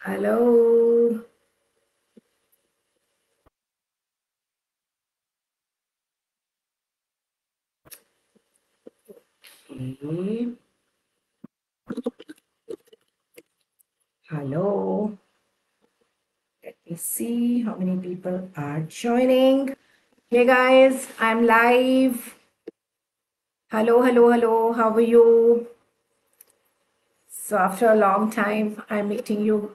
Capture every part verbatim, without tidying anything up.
Hello. Okay. Hello. Let me see how many people are joining. Hey guys, I'm live. Hello, hello, hello. How are you? So after a long time, I'm meeting you.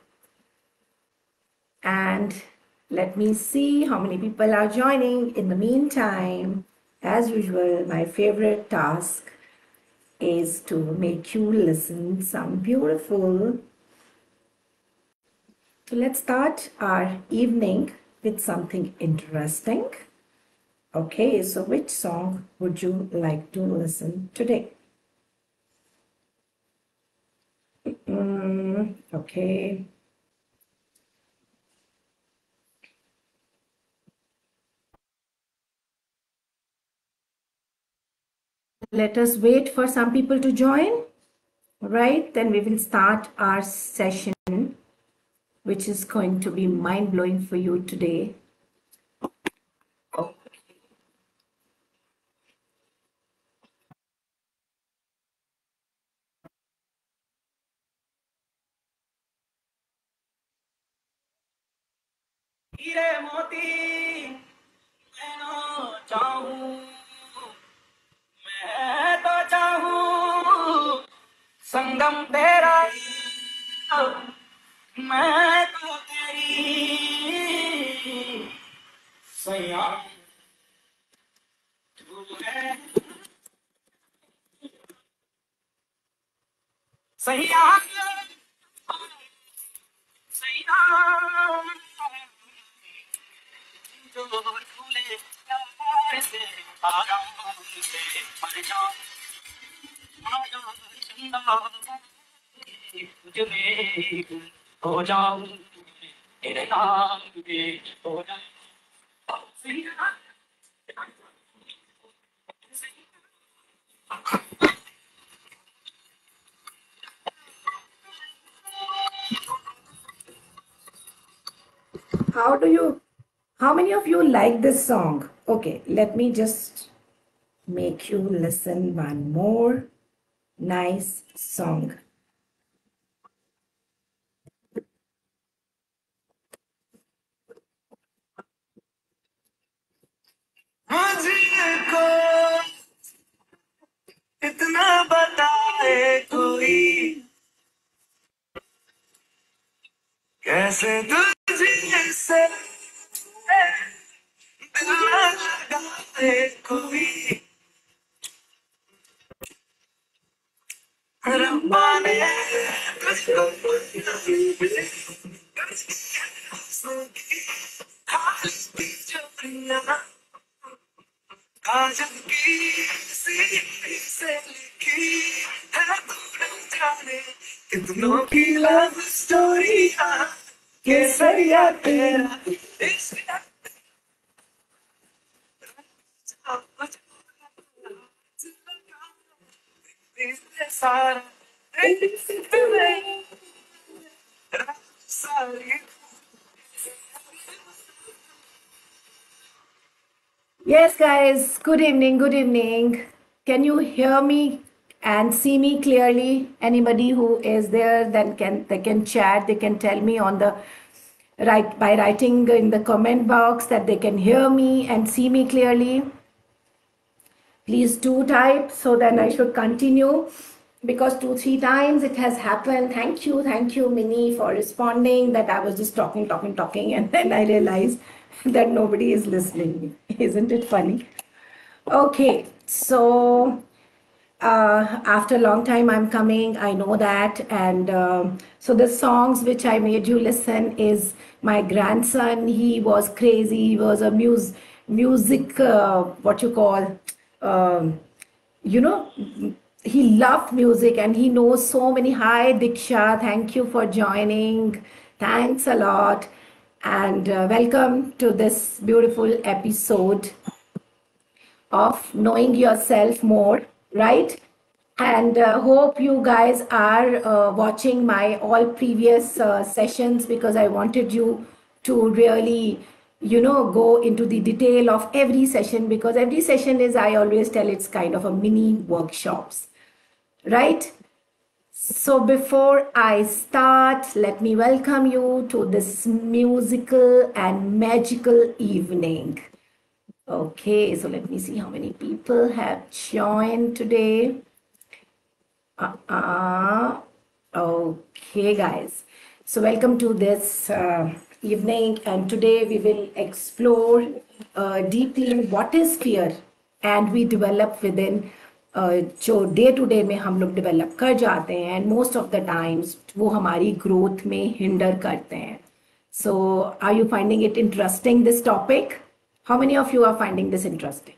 And let me see how many people are joining. In the meantime, as usual, my favorite task is to make you listen some beautiful. So let's start our evening with something interesting. Okay, so which song would you like to listen today? Mm, okay. Let us wait for some people to join. Right, then we will start our session, which is going to be mind blowing for you today. हीरे मोती मैं चाहूं मैं तो चाहूं संगम तेरा मैं तो तेरी सैया तू है सैया सैया जो झूले प्यार से आराम से मर जाऊं आजा चंदा तुझ में गुम हो जाऊं तेरे नाम पे हो जाऊं सैया How do you, how many of you like this song? Okay, let me just make you listen one more nice song. मुझे को इतना बताए कोई कैसे तुझे से दिल लगाए कोई रब्बा ने तुझको काजल की सीढ़ी से लिखी है तूने जाने कितनों की लव स्टोरी केसरिया तेरा इश्क सारा सारी Yes, guys, good evening, good evening. Can you hear me and see me clearly? Anybody who is there then can they can chat, they can tell me on the right by writing in the comment box that they can hear me and see me clearly. Please do type so then I should continue because two, three times it has happened. Thank you, thank you, Minnie, for responding that I was just talking, talking, talking, and then I realized that nobody is listening. Isn't it funny? Okay, so uh, after a long time I'm coming, I know that. And um so the songs which I made you listen is my grandson. He was crazy. He was a mus music, uh, what you call, um, you know, he loved music and he knows so many. Hi, Diksha. Thank you for joining. Thanks a lot. And uh, welcome to this beautiful episode of knowing yourself more, right? And uh, hope you guys are uh, watching my all previous uh, sessions, because I wanted you to really, you know, go into the detail of every session, because every session is, I always tell, it's kind of a mini workshops, right? So before I start, let me welcome you to this musical and magical evening. Okay, so let me see how many people have joined today. Uh, okay, guys. So welcome to this uh, evening, and today we will explore uh, deeply what is fear, and we develop within uh, जो day to day में हम लोग develop कर जाते हैं, and most of the times वो हमारी growth में हिंडर करते हैं. So are you finding it interesting, this topic? How many of you are finding this interesting?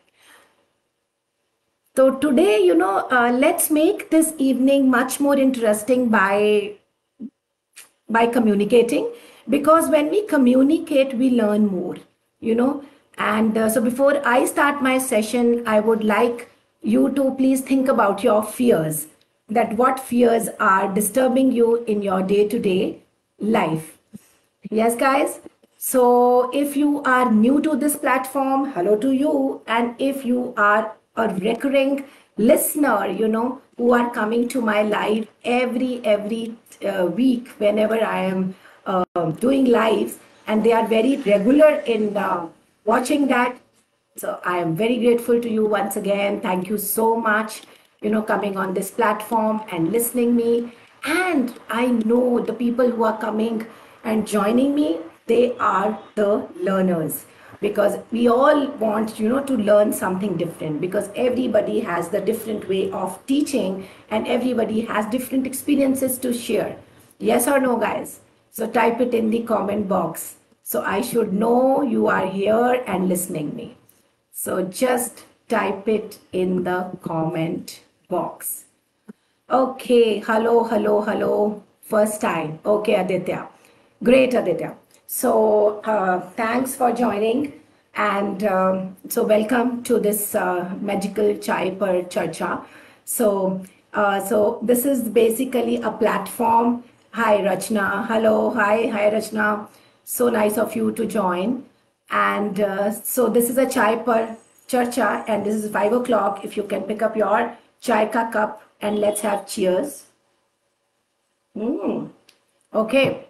So today, you know, uh, let's make this evening much more interesting by by communicating, because when we communicate, we learn more, you know. And uh, so before I start my session, I would like you to please think about your fears, that what fears are disturbing you in your day-to-day life. Yes, guys. So if you are new to this platform, hello to you. And if you are a recurring listener, you know, who are coming to my live every every uh, week whenever I am uh, doing lives, and they are very regular in uh, watching that. So I am very grateful to you once again. Thank you so much, you know, coming on this platform and listening me. And I know the people who are coming and joining me, they are the learners, because we all want, you know, to learn something different, because everybody has the different way of teaching and everybody has different experiences to share. Yes or no, guys? So type it in the comment box, so I should know you are here and listening me. So just type it in the comment box. Okay, hello, hello, hello. First time. Okay, Aditya. Great, Aditya. So uh, thanks for joining, and um, so welcome to this uh, magical Chai Per Charcha. So, uh, so this is basically a platform. Hi, Rachna. Hello, hi, hi, Rachna. So nice of you to join. And uh, so this is a Chai Per Charcha, and this is five o'clock. If you can pick up your chai ka cup and let's have cheers. Mm. Okay.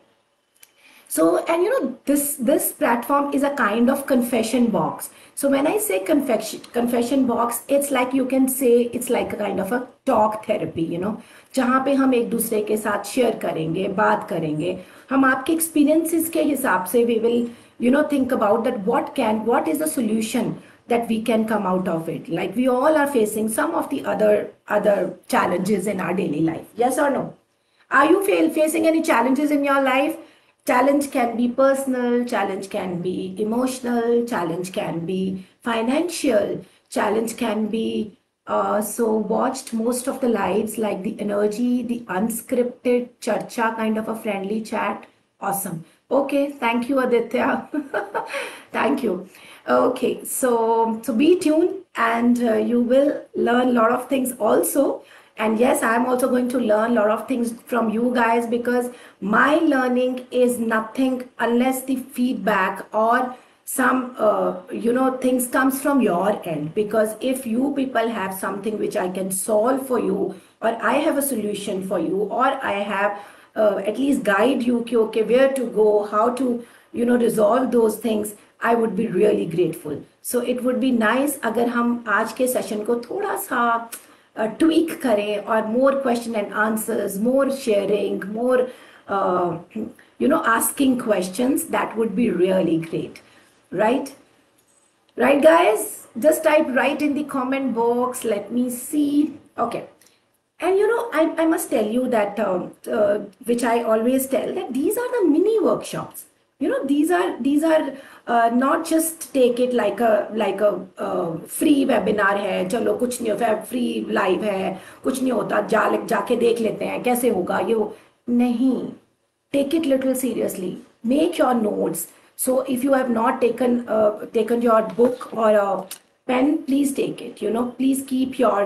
So, and you know, this this platform is a kind of confession box. So when I say confession confession box, it's like, you can say it's like a kind of a talk therapy, you know, जहाँ पे हम एक दूसरे के साथ share करेंगे, बात करेंगे, हम आपके experiences के हिसाब से we will, you know, think about that what can, what is the solution that we can come out of it. Like we all are facing some of the other other challenges in our daily life. Yes or no? Are you fail, facing any challenges in your life? Challenge can be personal, challenge can be emotional, challenge can be financial, challenge can be uh, so watched most of the lives, like the energy, the unscripted charcha, kind of a friendly chat. Awesome. Okay, thank you, Aditya. Thank you. Okay, so so be tuned, and uh, you will learn a lot of things also. And yes, I'm also going to learn a lot of things from you guys, because my learning is nothing unless the feedback or some, uh, you know, things comes from your end. Because if you people have something which I can solve for you, or I have a solution for you, or I have uh, at least guide you, कि, okay, where to go, how to, you know, resolve those things, I would be really grateful. So it would be nice अगर हम आज के session को थोड़ा सा Uh, tweak kare, or more question and answers, more sharing, more uh, you know, asking questions. That would be really great, right? Right, guys? Just type right in the comment box. Let me see. Okay. And you know, I, I must tell you that, um, uh, which I always tell, that these are the mini workshops. You know, these are these are uh, not just take it like a like a uh, free webinar है, चलो कुछ नहीं होता, free live है, कुछ नहीं होता, जा जाके देख लेते हैं कैसे होगा ये, नहीं. Take it little seriously. Make your notes. So if you have not taken uh, taken your book or a pen, please take it. You know, please keep your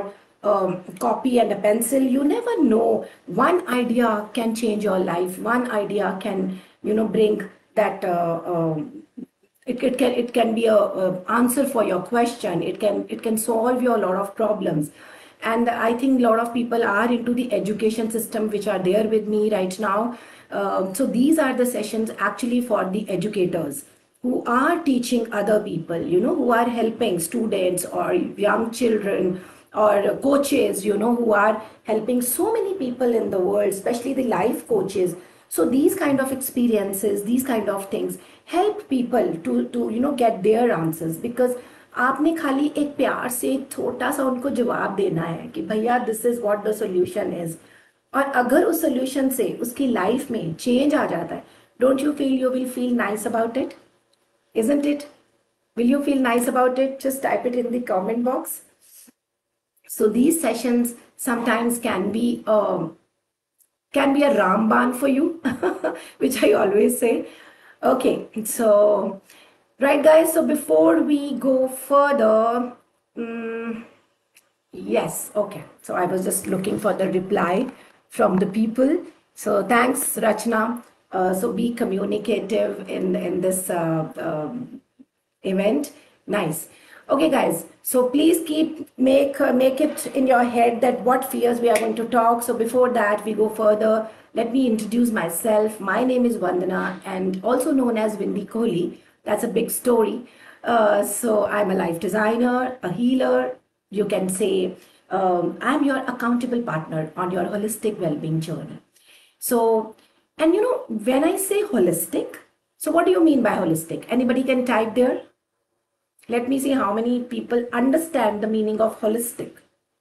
um, copy and a pencil. You never know. One idea can change your life. One idea can, you know, bring that. Uh, um, it, it can it can be a, a answer for your question. It can it can solve your lot of problems. And I think a lot of people are into the education system, which are there with me right now. Um, so these are the sessions actually for the educators who are teaching other people, you know, who are helping students or young children or coaches, you know, who are helping so many people in the world, especially the life coaches. So these kind of experiences, these kind of things help people to to you know get their answers, because आपने खाली एक प्यार से एक छोटा सा उनको जवाब देना है कि भैया this is what the solution is, और अगर उस सॉल्यूशन से उसकी लाइफ में चेंज आ जाता है, don't you feel you will feel nice about it, isn't it? Will you feel nice about it? Just type it in the comment box. So these sessions sometimes can be um, can be a ramban for you, which I always say. Okay, so right guys, so before we go further, um, yes, okay, so I was just looking for the reply from the people. So thanks, Rachna. Uh, so be communicative in in this uh, um, event. Nice. Okay guys, so please keep make uh, make it in your head that what fears we are going to talk. So before that we go further, let me introduce myself. My name is Vandana, and also known as Windy Kohli. That's a big story. Uh, so I'm a life designer, a healer. You can say um, I'm your accountable partner on your holistic well-being journey. So, and you know, when I say holistic, so what do you mean by holistic? Anybody can type there. Let me see how many people understand the meaning of holistic.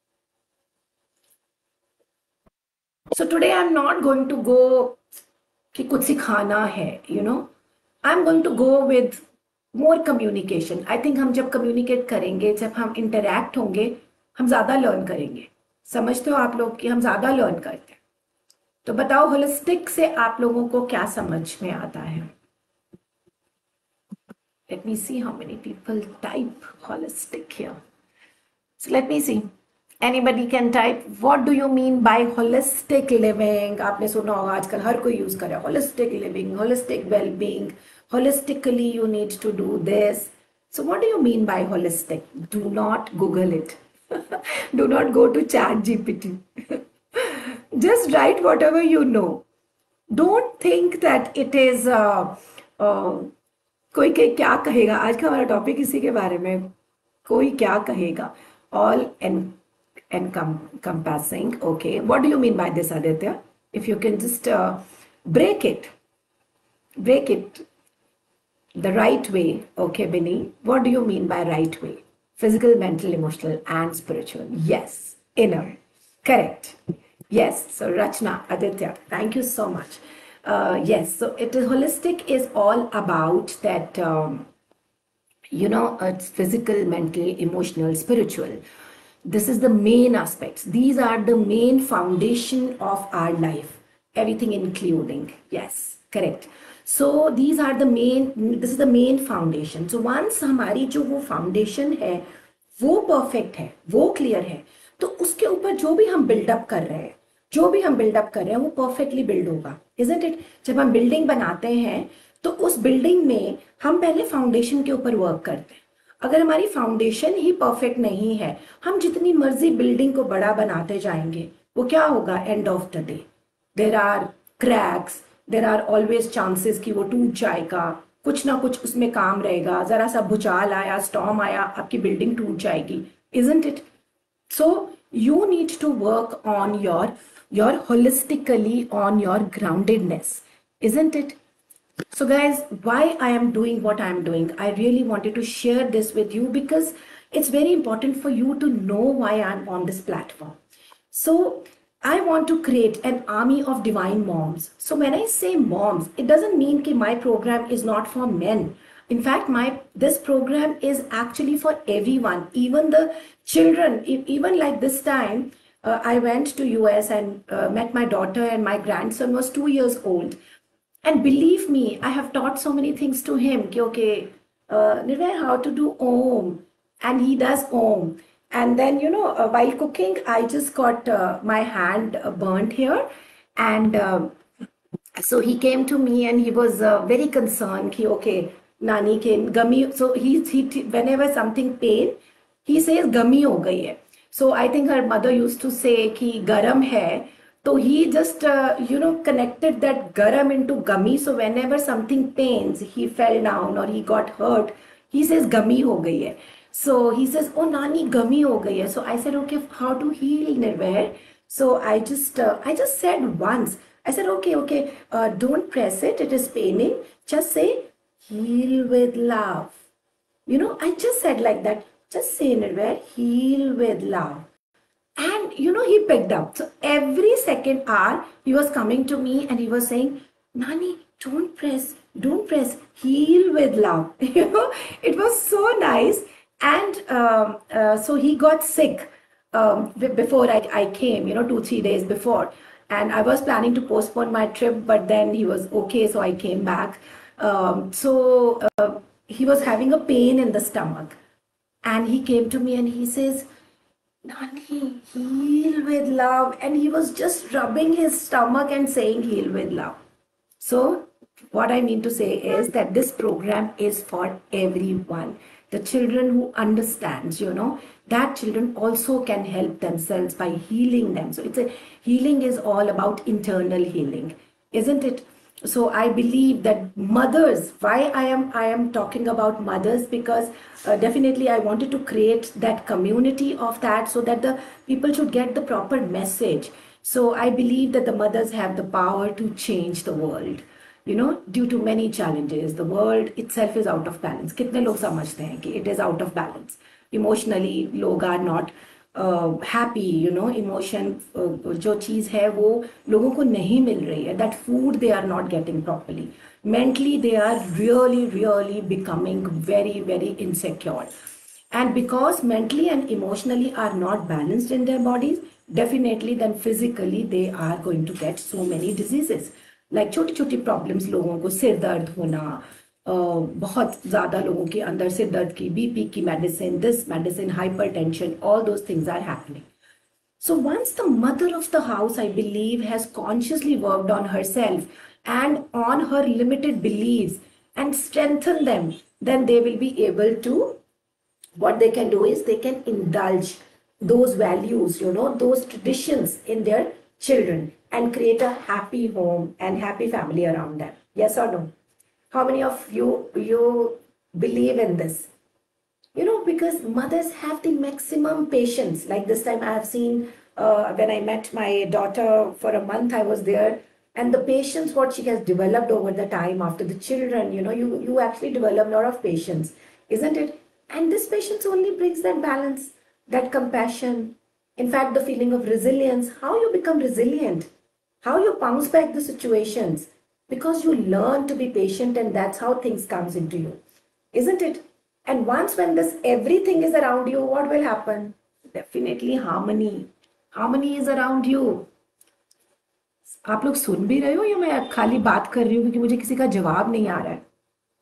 So today I'm not going to go कि कुछ सिखाना है, you know. I'm going to go with more communication. I think हम जब communicate करेंगे, जब हम interact होंगे, हम ज़्यादा learn करेंगे. समझते हो आप लोग कि हम ज़्यादा learn करते हैं? तो बताओ होलिस्टिक से आप लोगों को क्या समझ में आता है? Let me see how many people type holistic here. So let me see. Anybody can type. What do you mean by holistic living? आपने सुना होगा आजकल हर कोई यूज कर रहा है holistic living, holistic well-being. Holistically, you need to do this. So what do you mean by holistic? Do not Google it. Do not go to Chat G P T. Just write whatever you know. Don't think that it is uh, uh, कोई के क्या कहेगा. आज का हमारा topic इसी के बारे में, कोई क्या कहेगा. All and encompassing. Okay, what do you mean by this, Aditya? If you can just uh, break it, break it the right way. Okay, Binny, what do you mean by right way? Physical, mental, emotional, and spiritual. Yes, inner. Correct. Yes. So Rachna, Aditya, thank you so much. Uh, yes. So it is holistic is all about that. Um, you know, it's physical, mental, emotional, spiritual. This is the main aspects. These are the main foundation of our life. Everything including. Yes, correct. So these are the main, this is the main foundation. So once हमारी जो वो foundation है, वो perfect है, वो clear है, तो उसके ऊपर जो भी हम build up कर रहे हैं, जो भी हम build up कर रहे हैं, वो perfectly build होगा, isn't it? जब हम building बनाते हैं, तो उस building में हम पहले foundation के ऊपर work करते हैं. अगर हमारी फाउंडेशन ही परफेक्ट नहीं है, हम जितनी मर्जी बिल्डिंग को बड़ा बनाते जाएंगे, वो क्या होगा? End of the day there are cracks, there are always chances कि वो टूट जाएगा, कुछ ना कुछ उसमें काम रहेगा, जरा सा भूचाल आया, स्टॉर्म आया, आपकी बिल्डिंग टूट जाएगी, isn't it? So you need to work on your your holistically on your groundedness, isn't it? So guys, why I am doing what I am doing, I really wanted to share this with you because it's very important for you to know why I'm on this platform. So I want to create an army of divine moms. So when I say moms, it doesn't mean that my program is not for men. In fact, my this program is actually for everyone, even the children. Even like this time, uh, I went to U S and uh, met my daughter, and my grandson was two years old. And believe me, I have taught so many things to him. Okay, uh, Nirvair, how to do Om. And he does Om. And then, you know, uh, while cooking, I just got uh, my hand uh, burnt here. And um so he came to me and he was uh, very concerned. He, okay, Nani came, gummy. So he, he, whenever something pain, he says, gummy ho gayi hai. So I think her mother used to say ki garam hai. So he just, uh, you know, connected that garam into gummy. So whenever something pains, he fell down or he got hurt, he says, gummy ho gayi hai. So he says, oh, Nani, gummy ho gayi hai. So I said, okay, how to heal, Nirvair? So I just, uh, I just said once. I said, okay, okay, uh, don't press it. It is paining. Just say, heal with love. You know, I just said like that. Just say, Nirvair, heal with love. And, you know, he picked up. So every second hour, he was coming to me and he was saying, Nani, don't press, don't press, heal with love. You know, it was so nice. And um, uh, so he got sick um, before I, I came, you know, two, three days before. And I was planning to postpone my trip, but then he was okay, so I came back. Um, so uh, he was having a pain in the stomach. And he came to me and he says, Nani, heal with love. And he was just rubbing his stomach and saying, heal with love. So what I mean to say is that this program is for everyone. The children who understands, you know, that children also can help themselves by healing them. So it's a healing is all about internal healing, isn't it? So I believe that mothers, why I am I am talking about mothers, because uh, definitely I wanted to create that community of that so that the people should get the proper message. So I believe that the mothers have the power to change the world. You know, due to many challenges, the world itself is out of balance. कितने लोग समझते हैं कि it is out of balance. Emotionally, लोग are not uh, happy. You know, emotion uh, जो चीज़ है वो लोगों को नहीं मिल रही है. That food they are not getting properly. Mentally, they are really, really becoming very, very insecure. And because mentally and emotionally are not balanced in their bodies, definitely then physically they are going to get so many diseases. Like छोटी छोटी problems लोगों को सिर दर्द होना, बहुत ज़्यादा लोगों के अंदर सिर दर्द की, बीपी की medicine, this medicine, hypertension, all those things are happening. So once the mother of the house, I believe, has consciously worked on herself and on her limited beliefs and strengthen them, then they will be able to, what they can do is they can indulge those values, you know, those traditions in their children and create a happy home and happy family around them. Yes or no? How many of you you believe in this? You know, because mothers have the maximum patience. Like this time I have seen uh, when I met my daughter for a month, I was there, and the patience what she has developed over the time after the children, you know, you, you actually develop a lot of patience, isn't it? And this patience only brings that balance, that compassion, in fact, the feeling of resilience, how you become resilient, how you bounce back the situations, because you learn to be patient, and that's how things comes into you, isn't it? And once when this everything is around you, what will happen? Definitely harmony. Harmony is around you. आप लोग सुन भी रहे हो या मैं खाली बात कर रही हूँ क्योंकि मुझे किसी का जवाब नहीं आ रहा है?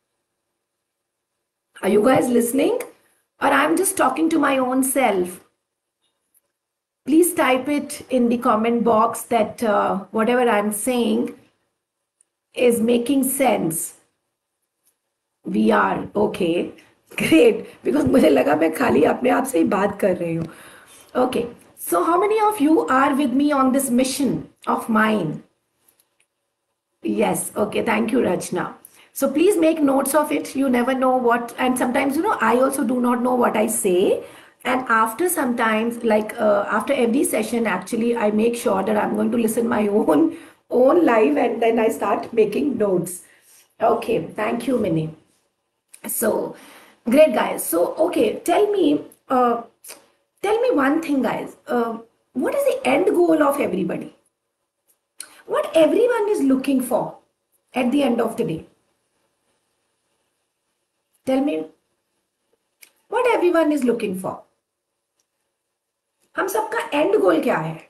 Are you guys listening? Or I'm just talking to my own self? Please type it in the comment box that uh, whatever I'm saying is making sense. We are okay. Great. Because मुझे लगा मैं खाली अपने आप से ही बात कर रही हूँ. Okay. So how many of you are with me on this mission of mine? Yes. Okay. Thank you, Rachna. So please make notes of it. You never know what, and sometimes, you know, I also do not know what I say. And after sometimes, like uh, after every session, actually, I make sure that I'm going to listen my own own live, and then I start making notes. Okay, thank you, Minnie. So, great, guys. So, okay, tell me, uh, tell me one thing, guys. Uh, what is the end goal of everybody? What everyone is looking for at the end of the day? Tell me what everyone is looking for. हम सबका and गोल क्या है?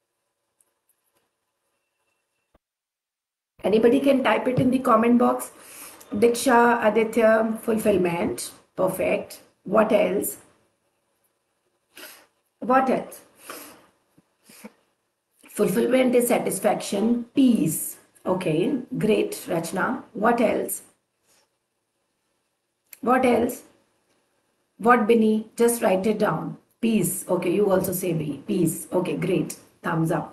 Anybody can type it in the comment box. Diksha, Aditya, fulfillment. Perfect. What else? What else? Fulfillment is satisfaction, peace. Okay, great, Rachna. What else? What else? What, Binny? Just write it down. Peace. Okay, you also say B. Peace. Okay, great. Thumbs up.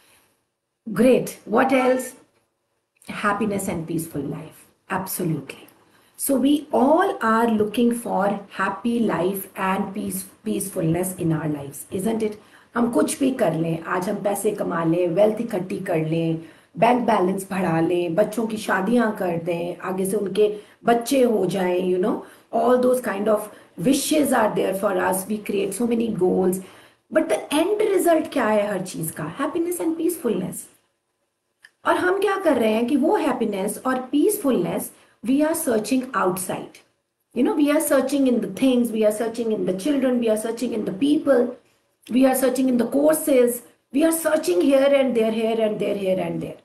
Great. What else? Happiness and peaceful life. Absolutely. So we all are looking for happy life and peace, peacefulness in our lives, isn't it? हम कुछ भी कर लें, आज हम पैसे कमा लें, वेल्थ इकट्ठी कर लें, बैंक बैलेंस बढ़ा लें, बच्चों की शादियां कर दें, आगे से उनके बच्चे हो जाएं, you know, all those kind of wishes are there for us. We create so many goals, but the end result क्या है हर चीज का? Happiness and peacefulness. और हम क्या कर रहे हैं कि वो हैप्पीनेस और peacefulness we are searching outside. You know, we are searching in the things, we are searching in the children, we are searching in the people, we are searching in the courses, we are searching here and there, here and there, here and there.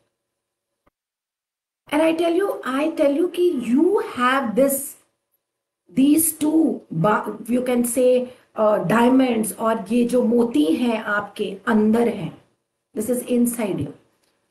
And I tell you, I tell you कि you have this, these two, you can say uh, diamonds, और ये जो मोती हैं आपके अंदर हैं. This is inside you.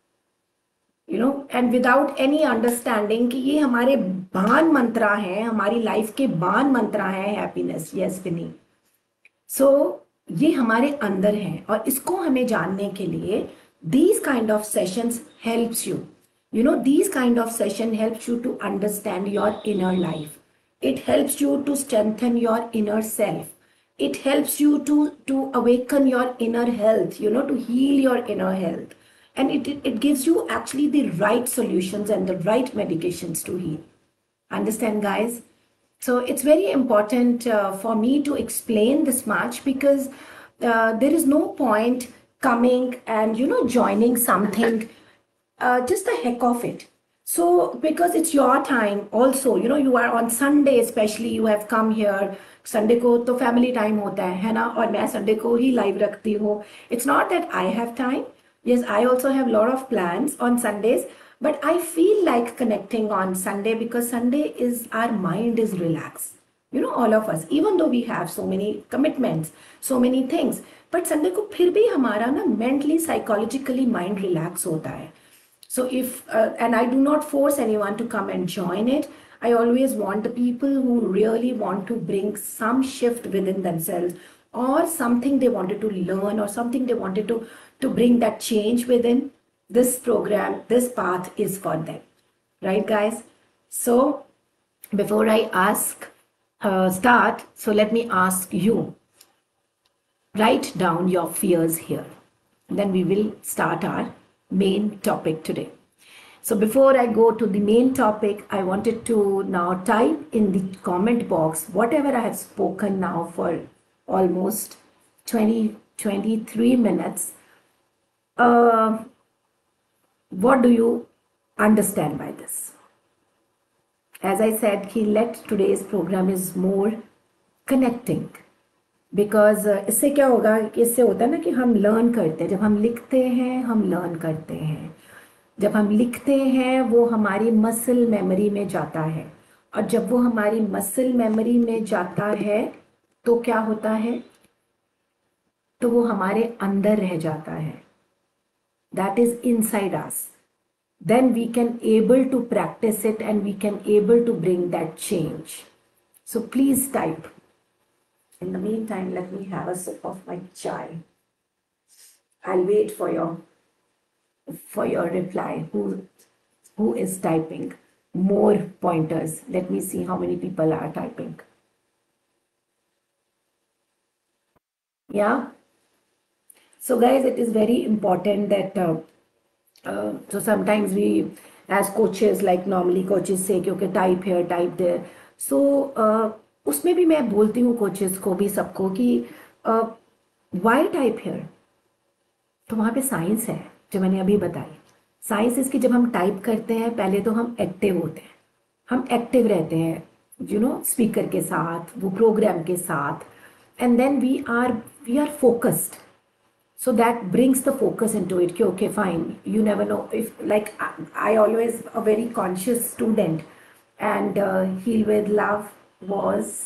You know, and without any understanding कि ये हमारे बाण मंत्रा हैं, हमारी लाइफ के बाण मंत्रा हैं, हैप्पीनेस, यस विनी. सो ये हमारे अंदर हैं और इसको हमें जानने के लिए these kind of sessions helps you. You know, these kind of session helps you to understand your inner life. It helps you to strengthen your inner self. It helps you to to awaken your inner health, you know, to heal your inner health. And it, it gives you actually the right solutions and the right medications to heal. Understand, guys? So it's very important uh, for me to explain this much because uh, there is no point coming and, you know, joining something uh, just the heck of it. So because it's your time also, you know, you are on Sunday especially, you have come here. Sunday को तो family time होता है, है ना? और मैं Sunday को ही live रखती हूँ. It's not that I have time. Yes, I also have a lot of plans on Sundays, but I feel like connecting on Sunday because Sunday is, our mind is relaxed. You know, all of us, even though we have so many commitments, so many things, but Sunday को फिर भी हमारा ना mentally, psychologically mind relax होता है. So if, uh, and I do not force anyone to come and join it. I always want the people who really want to bring some shift within themselves or something they wanted to learn or something they wanted to to bring that change within. This program, this path is for them, right, guys? So before I ask uh, start, so let me ask you, write down your fears here, then we will start our main topic today. So before I go to the main topic, I wanted to now type in the comment box whatever I have spoken now for almost twenty, twenty-three minutes. Uh, what do you understand by this? As I said, he let today's program is more connecting because uh, इससे क्या होगा, इससे होता है ना कि हम learn करते हैं. जब हम लिखते हैं हम learn करते हैं. जब हम लिखते हैं वो हमारी मसल मेमोरी में जाता है और जब वो हमारी मसल मेमोरी में जाता है तो क्या होता है, तो वो हमारे अंदर रह जाता है. That is inside us. Then we can able to practice it and we can able to bring that change. So please type. In the meantime, let me have a sip of my chai. I'll wait for your for your reply. Who who is typing? More pointers. Let me see how many people are typing. Yeah. So guys, it is very important that uh, uh, so sometimes we as coaches, like normally coaches say कि okay, type here, type there. So uh, उसमें भी मैं बोलती हूँ coaches को भी सबको कि uh, why type here? तो वहाँ पे साइंस है जो मैंने अभी बताई. साइंस इसकी, जब हम टाइप करते हैं पहले तो हम एक्टिव होते हैं, हम एक्टिव रहते हैं, यू नो, स्पीकर के साथ, वो प्रोग्राम के साथ, and then we are we are focused. So that brings the focus into it. Okay, okay, fine. You never know if, like, I, I always a very conscious student, and uh, Heal with Love was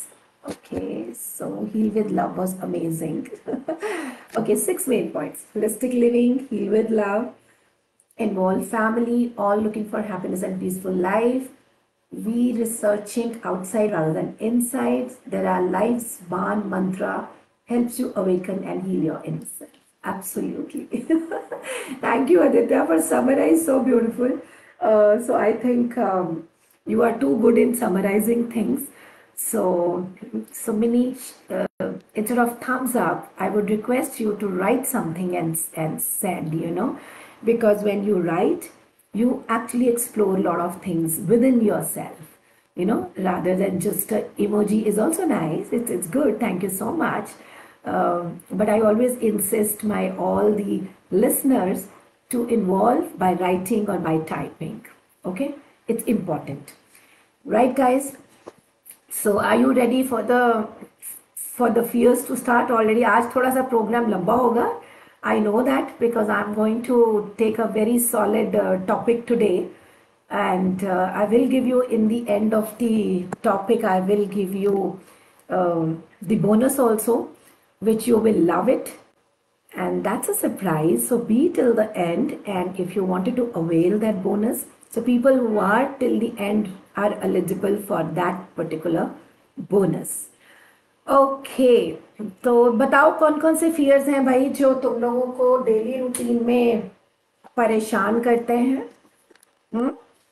Okay, so Heal with Love was amazing. Okay, six main points. Holistic living, heal with love, involve family, all looking for happiness and peaceful life. We researching outside rather than inside. There are life's one mantra helps you awaken and heal your inner self. Absolutely. Thank you, Aditya, for summarizing so beautiful. Uh, so I think um, you are too good in summarizing things. So, so many, uh, instead of thumbs up, I would request you to write something and, and send, you know, because when you write, you actually explore a lot of things within yourself, you know, rather than just a emoji is also nice. It's, it's good. Thank you so much. Um, but I always insist my all the listeners to involve by writing or by typing. Okay, it's important, right, guys? So are you ready for the for the fears to start already? आज थोड़ा सा program लंबा होगा. I know that because I'm going to take a very solid uh, topic today, and uh, I will give you in the end of the topic. I will give you um, the bonus also, which you will love it, and that's a surprise. So be till the end, and if you wanted to avail that bonus, so people who are till the end are eligible for that particular bonus. Okay okay, तो बताओ कौन कौन से फियर्स हैं भाई जो तुम लोगों को डेली रूटीन में परेशान करते हैं. हुँ?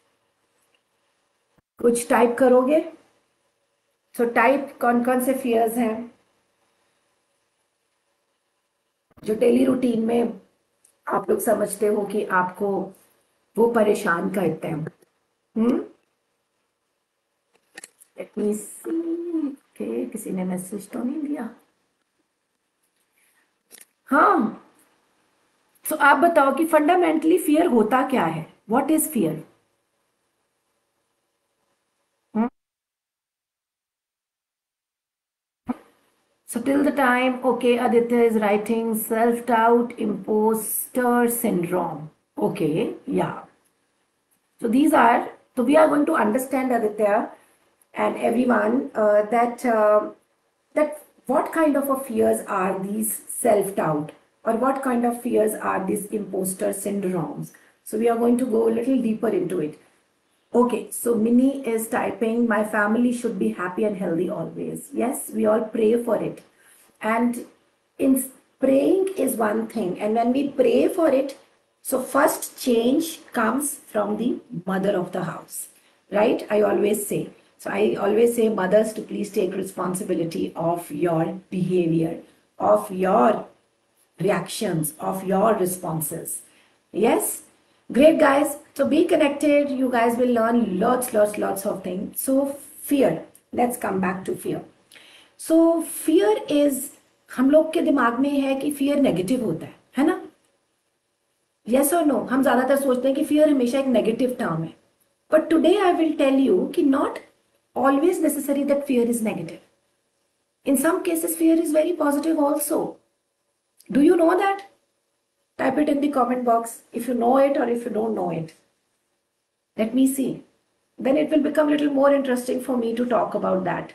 कुछ टाइप करोगे. सो so, टाइप कौन कौन से फियर्स हैं जो डेली रूटीन में आप लोग समझते हो कि आपको वो परेशान करते हैं. हम्म लेट मी सी. ओके, किसी ने मैसेज तो नहीं दिया. हाँ, सो so, आप बताओ कि फंडामेंटली फियर होता क्या है. What is fear. So till the time, okay, Aditya is writing self-doubt, imposter syndrome. Okay, yeah. So these are, so we are going to understand, Aditya and everyone, uh, that uh, that what kind of a fears are these self-doubt, or what kind of fears are these imposter syndromes. So we are going to go a little deeper into it. Okay, so Minnie is typing, my family should be happy and healthy always. Yes, we all pray for it. And in praying is one thing. And when we pray for it, so first change comes from the mother of the house, right? I always say. So I always say, mothers, to please take responsibility of your behavior, of your reactions, of your responses. Yes? Great, guys. So be connected. You guys will learn lots, lots, lots of things. So fear. Let's come back to fear. So fear is, हम लोग के दिमाग में है कि fear negative होता है, है ना? Yes or no? हम ज़्यादातर सोचते हैं कि fear हमेशा एक negative term है. But today I will tell you कि not always necessary that fear is negative. In some cases, fear is very positive also. Do you know that? Type it in the comment box if you know it or if you don't know it. Let me see. Then it will become a little more interesting for me to talk about that.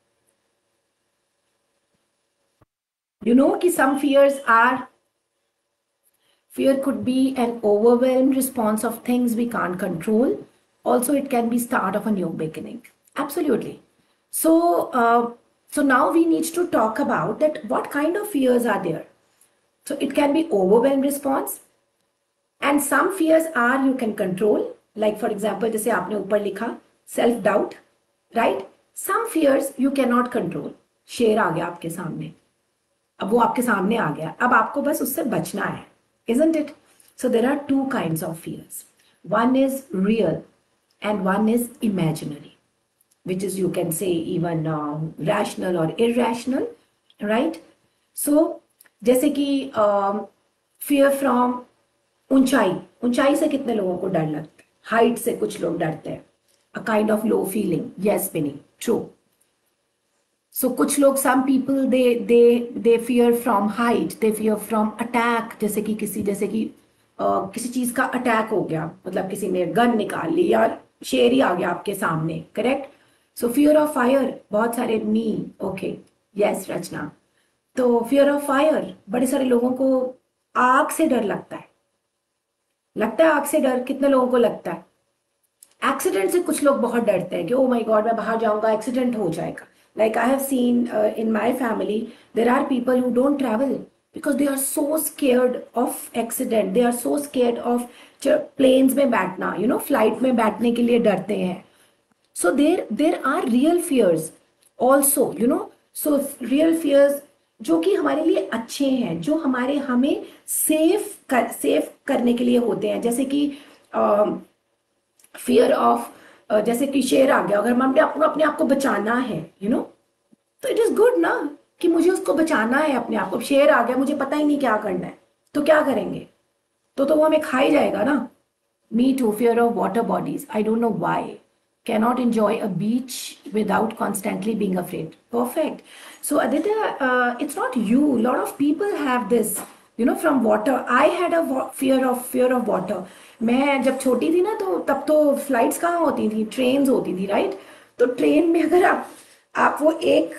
You know कि some fears are, fear could be an overwhelmed response of things we can't control. Also, it can be start of a new beginning. Absolutely. So, uh, so now we need to talk about that what kind of fears are there. So it can be overwhelmed response, and some fears are you can control. Like for example, जैसे आपने ऊपर लिखा self doubt, right? Some fears you cannot control. शेर आ गया आपके सामने, अब वो आपके सामने आ गया, अब आपको बस उससे बचना है, isn't it? So there are two kinds of fears. One is real, and one is imaginary, which is you can say even uh, rational or irrational, right? So जैसे कि फियर फ्रॉम ऊंचाई, ऊंचाई से कितने लोगों को डर लगता है. हाइट से कुछ लोग डरते हैं. A kind of low feeling. Yes Bini, true. So कुछ लोग, some people they they they fear from height, they fear from attack. जैसे कि किसी जैसे कि uh, किसी चीज का अटैक हो गया, मतलब किसी ने गन निकाल ली या शेर ही आ गया आपके सामने, correct. So fear of fire, बहुत सारे मी, ओके, यस रचना। तो फियर ऑफ फायर, बड़े सारे लोगों को आग से डर लगता है। लगता है आग से डर, कितने लोगों को लगता है? एक्सीडेंट से कुछ लोग बहुत डरते हैं कि ओ माय गॉड मैं बाहर जाऊंगा एक्सीडेंट हो जाएगा। Like I have seen in my family there are people who don't travel because they are so scared of accident, they are so scared of planes में बैठना, यू नो फ्लाइट में बैठने के लिए डरते हैं। so there there are real fears also, you know, so real fears जो कि हमारे लिए अच्छे हैं, जो हमारे हमें सेफ कर सेफ करने के लिए होते हैं। जैसे कि फियर ऑफ, जैसे कि शेर आ गया, अगर हमें आपको अपने आप को बचाना है, यू you नो know, तो इट इज गुड ना कि मुझे उसको बचाना है अपने आप को। शेर आ गया, मुझे पता ही नहीं क्या करना है, तो क्या करेंगे? तो तो वो हमें खा ही जाएगा ना। Me too, fear of water bodies. I don't know why. Cannot enjoy a beach without constantly being afraid. Perfect. So Aditya, uh, it's not you. A lot of people have this, you know, from water. I had a wa- fear of fear of water. मैं जब छोटी थी ना, तो तब तो flights कहाँ होती थी, ट्रेन्स होती थी, राइट? तो ट्रेन में अगर आप आप वो एक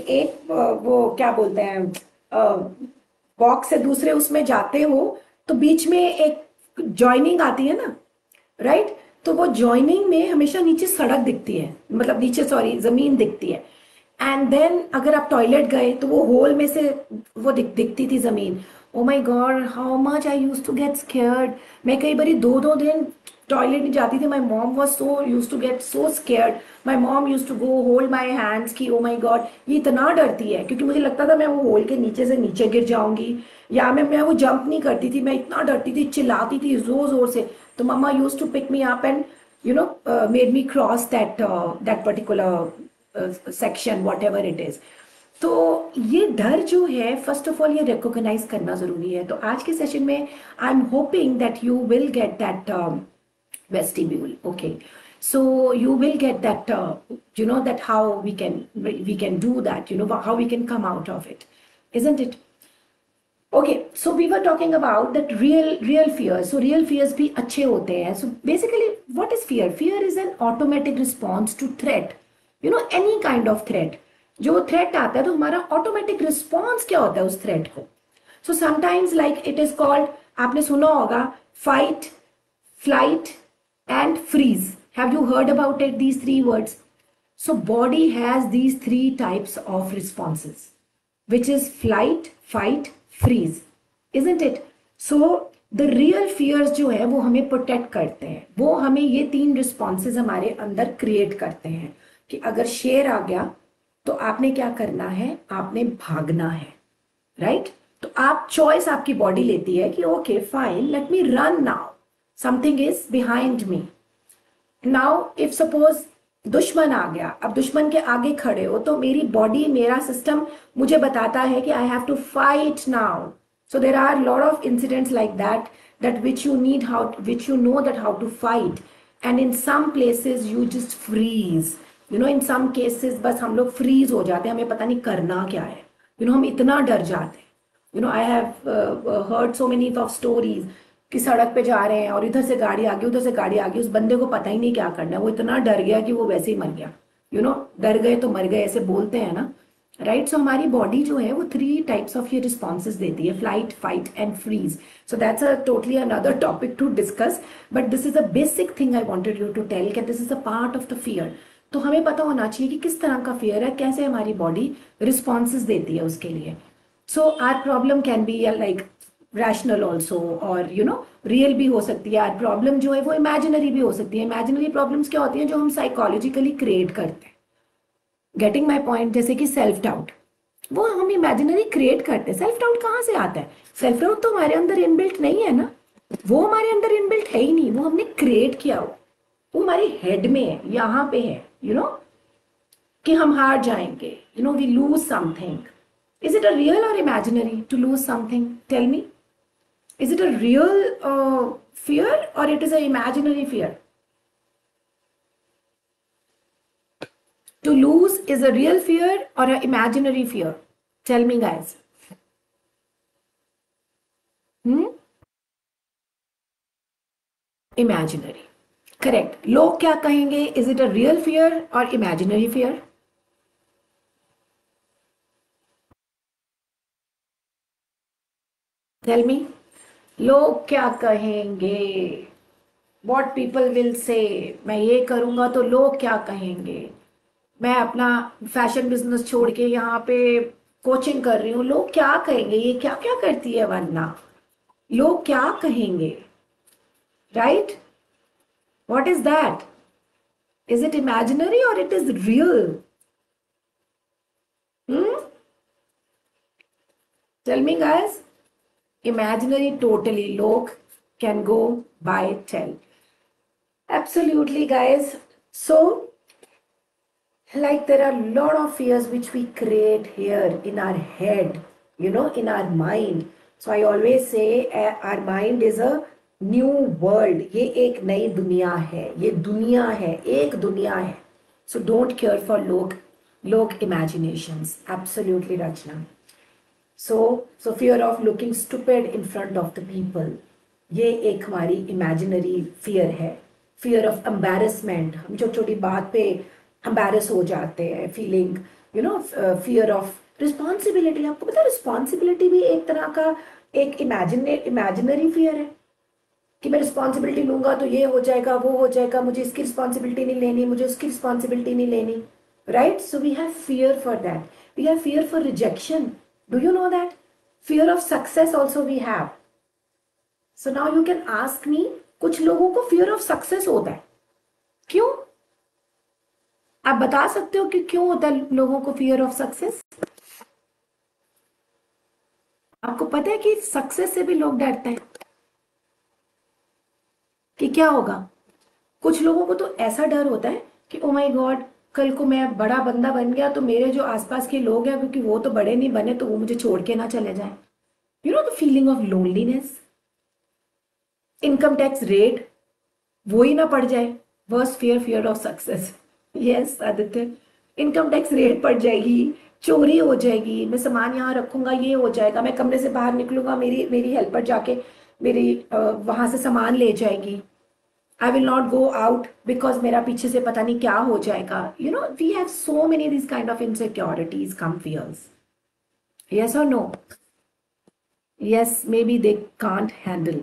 एक वो क्या बोलते हैं, बॉक्स से दूसरे उसमें जाते हो, तो बीच में एक जॉइनिंग आती है ना, राइट right? तो वो जॉइनिंग में हमेशा नीचे सड़क दिखती है, मतलब नीचे सॉरी जमीन दिखती है। एंड देन अगर आप टॉयलेट गए तो वो होल में से वो दिख दिखती थी जमीन। Oh my God, how much I used to get scared. मैं कई बार दो दो दिन टॉयलेट नहीं जाती थी। My mom was so used to get so scared. My mom used to go hold my hands कि ओ माय गॉड ये इतना डरती है, क्योंकि मुझे लगता था मैं वो होल के नीचे से नीचे गिर जाऊंगी, या मैं मैं वो जंप नहीं करती थी, मैं इतना डरती थी, चिल्लाती थी जोर जोर से। तो mama used to pick me up and you know uh, made me cross that uh, that particular uh, section whatever it is। तो ये डर जो है, फर्स्ट ऑफ ऑल ये रिकॉग्नाइज करना जरूरी है। तो आज के सेशन में I am hoping that you will get that vestibule, okay, so you will get that uh, you know that how we can we can do that, you know how we can come out of it, isn't it? Okay, so we were talking about that real real fears. So real fears भी अच्छे होते हैं। So basically what is fear? Fear is an automatic response to threat, you know, any kind of threat। जो threat आता है तो हमारा automatic response क्या होता है उस threat को? So sometimes like it is called, आपने सुना होगा fight, flight and freeze। Have you heard about it, these three words? So body has these three types of responses, which is flight, fight, freeze, isn't it? So the real fears जो है वो हमें protect करते हैं, वो हमें ये तीन रिस्पॉन्सेज हमारे अंदर क्रिएट करते हैं कि अगर शेर आ गया तो आपने क्या करना है, आपने भागना है, राइट right? तो आप चॉइस आपकी बॉडी लेती है कि okay fine, let me run now, something is behind me. Now if suppose दुश्मन आ गया, अब दुश्मन के आगे खड़े हो, तो मेरी बॉडी, मेरा सिस्टम मुझे बताता है कि I have to fight now. So there are lot of incidents like that that which you need how which you know that how to fight, and in some places you just freeze, you know, in some cases बस हम लोग freeze हो जाते हैं, हमें पता नहीं करना क्या है, यू नो, हम इतना डर जाते हैं। You know I have heard so many of stories कि सड़क पे जा रहे हैं और इधर से गाड़ी आ गई, उधर से गाड़ी आ गई, उस बंदे को पता ही नहीं क्या करना है, वो इतना डर गया कि वो वैसे ही मर गया। यू नो, डर गए तो मर गए, ऐसे बोलते हैं ना, राइट? सो हमारी बॉडी जो है वो थ्री टाइप्स ऑफ ये रिस्पॉन्सेज देती है, flight, fight and freeze. So that's a totally another topic to discuss, but this is a basic thing I wanted you to tell कि this is a part of the fear. तो हमें पता होना चाहिए कि किस तरह का फियर है, कैसे हमारी बॉडी रिस्पॉन्सेज देती है उसके लिए। So our problem can be like rational also, और यू नो रियल भी हो सकती है। आर प्रॉब्लम जो है वो इमेजिनरी भी हो सकती है। इमेजिनरी प्रॉब्लम्स क्या होती हैं, जो हम साइकोलॉजिकली क्रिएट करते हैं। Getting my point? जैसे कि सेल्फ डाउट, वो हम इमेजिनरी क्रिएट करते हैं। सेल्फ डाउट कहाँ से आता है? सेल्फ डाउट तो हमारे अंदर इनबिल्ट नहीं है ना, वो हमारे अंदर इनबिल्ट है ही नहीं, वो हमने क्रिएट किया हो, वो हमारे हेड में है, यहाँ पे है, यू नो, कि हम हार जाएंगे, you know, we lose something. Is it a real और imaginary to lose something? Tell me, is it a real uh, fear or it is an imaginary fear? To lose is a real fear or an imaginary fear? Tell me guys. Hmm? Imaginary. Correct. लोग क्या कहेंगे, is it a real fear और imaginary fear? Tell me. लोग क्या कहेंगे, what people will say. मैं ये करूंगा तो लोग क्या कहेंगे. मैं अपना फैशन बिजनेस छोड़ के यहाँ पे कोचिंग कर रही हूँ, लोग क्या कहेंगे. ये क्या क्या करती है वरना, लोग क्या कहेंगे. Right. What is that? Is it imaginary और it is real? Hmm tell me guys. Imaginary totally, log can go by tell. Absolutely guys. So like there are a lot of fears which we create here in our head, you know, in our mind. So I always say uh, our mind is a new world. ये एक नई दुनिया है, ये दुनिया है, एक दुनिया है. So don't care for log log imaginations. Absolutely Rachna. So, so fear of looking stupid in front of the people. ये एक हमारी imaginary fear है. Fear of embarrassment. हम छोटी छोटी बात पे embarrass हो जाते हैं. Feeling, you know, uh, fear of responsibility. आपको पता है responsibility भी एक तरह का एक imaginary imaginary fear है कि मैं responsibility लूंगा तो ये हो जाएगा, वो हो जाएगा, मुझे इसकी responsibility नहीं लेनी, मुझे उसकी responsibility नहीं लेनी. Right? So we have fear for that. We have fear for rejection. Do you know that? Fear of success also we have. So now you can ask me, कुछ लोगों को fear of success होता है. क्यों? आप बता सकते हो कि क्यों होता है लोगों को fear of success? आपको पता है कि सक्सेस से भी लोग डरते हैं कि क्या होगा. कुछ लोगों को तो ऐसा डर होता है कि ओ माय गॉड, कल को मैं बड़ा बंदा बन गया तो मेरे जो आसपास के लोग हैं, क्योंकि वो तो बड़े नहीं बने, तो वो मुझे छोड़ के ना चले जाएं. You know the feeling of loneliness. Income tax raid वो ही ना पड़ जाए. Worst fear, fear of success. Yes Aditya, income tax raid पड़ जाएगी, चोरी हो जाएगी, मैं सामान यहाँ रखूंगा ये हो जाएगा, मैं कमरे से बाहर निकलूंगा, मेरी मेरी हेल्पर जाके मेरी वहां से सामान ले जाएगी. I will not go out because मेरा पीछे से पता नहीं क्या हो जाएगा. You know, we have so many these kind of insecurities, come fears. Yes or no? Yes, maybe they can't handle.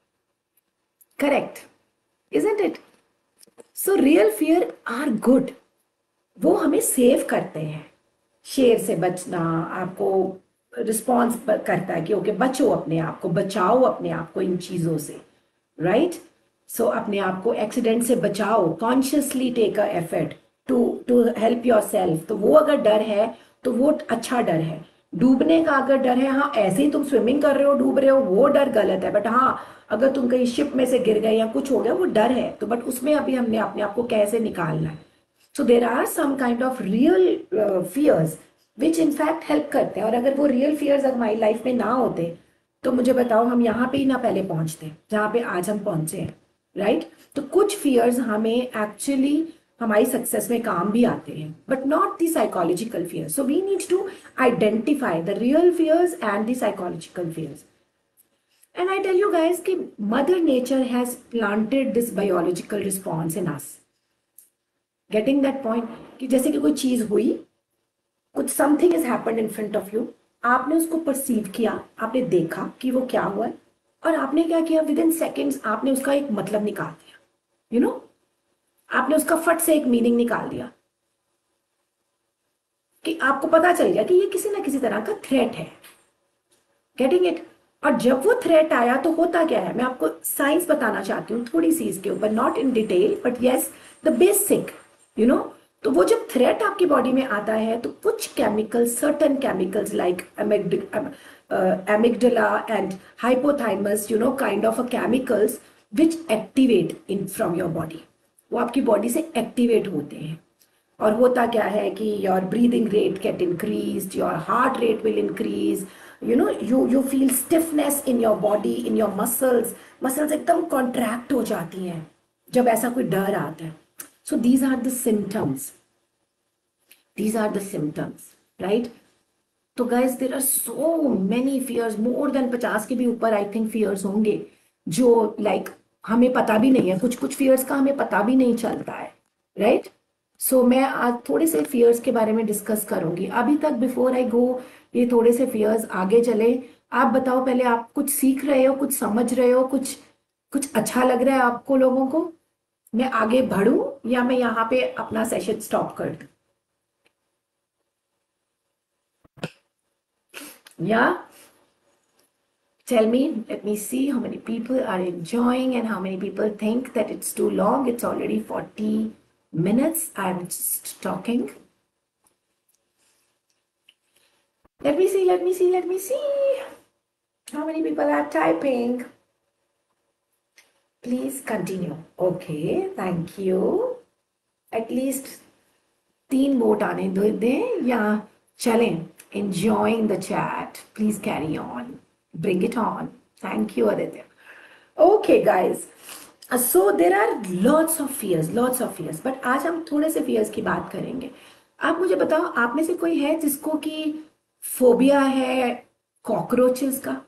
Correct. Isn't it? So real fear are good. वो हमें सेव करते हैं. शेर से बचना आपको रिस्पॉन्स करता है कि ओके बचो अपने आप को, बचाओ अपने आप को इन चीजों से. Right right? सो so, अपने आप को एक्सीडेंट से बचाओ. Consciously take a effort to to help your self. तो वो अगर डर है तो वो अच्छा डर है. डूबने का अगर डर है, हाँ ऐसे ही तुम स्विमिंग कर रहे हो डूब रहे हो, वो डर गलत है. बट हाँ अगर तुम कहीं शिप में से गिर गए या कुछ हो गया, वो डर है. तो बट उसमें अभी हमने अपने आप को कैसे निकालना है. So there are some kind of real fears which in fact help करते हैं. और अगर वो रियल फियर्स हमारी लाइफ में ना होते तो मुझे बताओ हम यहाँ पे ही ना पहले पहुंचते जहाँ पे आज हम पहुंचे हैं. Right right? तो कुछ फियर्स हमें एक्चुअली हमारी सक्सेस में काम भी आते हैं, but not the psychological fears. So we need to identify the real fears and the psychological fears. And I tell you guys कि mother nature has planted this biological response in us. Getting that point कि जैसे कि कोई चीज हुई, कुछ something is happened in front of you, आपने उसको परसीव किया, आपने देखा कि वो क्या हुआ, और आपने क्या किया, विद इन सेकेंड्स आपने उसका एक मतलब निकाल दिया. You you know know? आपने उसका फट से एक मीनिंग निकाल दिया कि आपको पता चल गया कि ये किसी ना किसी तरह का थ्रेट है. Getting it. और जब वो थ्रेट आया तो होता क्या है, मैं आपको साइंस बताना चाहती हूँ थोड़ी सी इसके ऊपर, not in detail but yes the basic. You know, तो वो जब थ्रेट आपकी बॉडी में आता है तो कुछ chemicals, certain chemicals like amygdala and hypothalamus, you know, kind of a chemicals which activate in from your body. वो आपकी बॉडी से एक्टिवेट होते हैं. और होता क्या है कि your breathing rate get increase, your heart rate will increase, you know, you you feel stiffness in your body, in your muscles. Muscles एकदम कॉन्ट्रैक्ट हो जाती हैं जब ऐसा कोई डर आता है. So these are the symptoms. These are the symptoms. Right. तो guys there are so many fears, more than पचास के भी ऊपर आई थिंक फियर्स होंगे जो लाइक like, हमें पता भी नहीं है, कुछ कुछ फियर्स का हमें पता भी नहीं चलता है, राइट? सो मैं आज थोड़े से फियर्स के बारे में डिस्कस करूंगी। अभी तक बिफोर आई गो ये थोड़े से फियर्स आगे चले, आप बताओ पहले, आप कुछ सीख रहे हो, कुछ समझ रहे हो, कुछ कुछ अच्छा लग रहा है आपको लोगों को? मैं आगे बढ़ूं या मैं यहाँ पे अपना सेशन स्टॉप कर दूं? या tell me, let me see how many people are enjoying and how many people think that it's too long. It's already forty minutes. I'm just talking. Let me see, let me see, let me see. How many people are typing? Please continue. Okay, thank you. At least तीन vote आने दो दें या चलें? Enjoying the chat. Please carry on. Bring it on. Thank you, Aditya. Okay, guys. So there are lots of fears, lots of fears. But आज हम थोड़े से fears की बात करेंगे. आप मुझे बताओ, आप में से कोई है जिसको कि फोबिया है कॉकरोचेस का?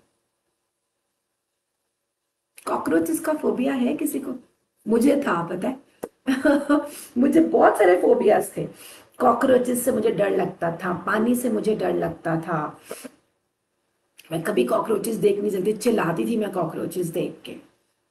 कॉकरोचेस का फोबिया है किसी को? मुझे था, पता है। मुझे बहुत सारे फोबियाज थे। कॉकरोचेस से मुझे डर लगता था, पानी से मुझे डर लगता था, मैं कभी कॉकरोचेस देख नहीं सकती, चिल्लाती थी मैं कॉकरोचेस देख के।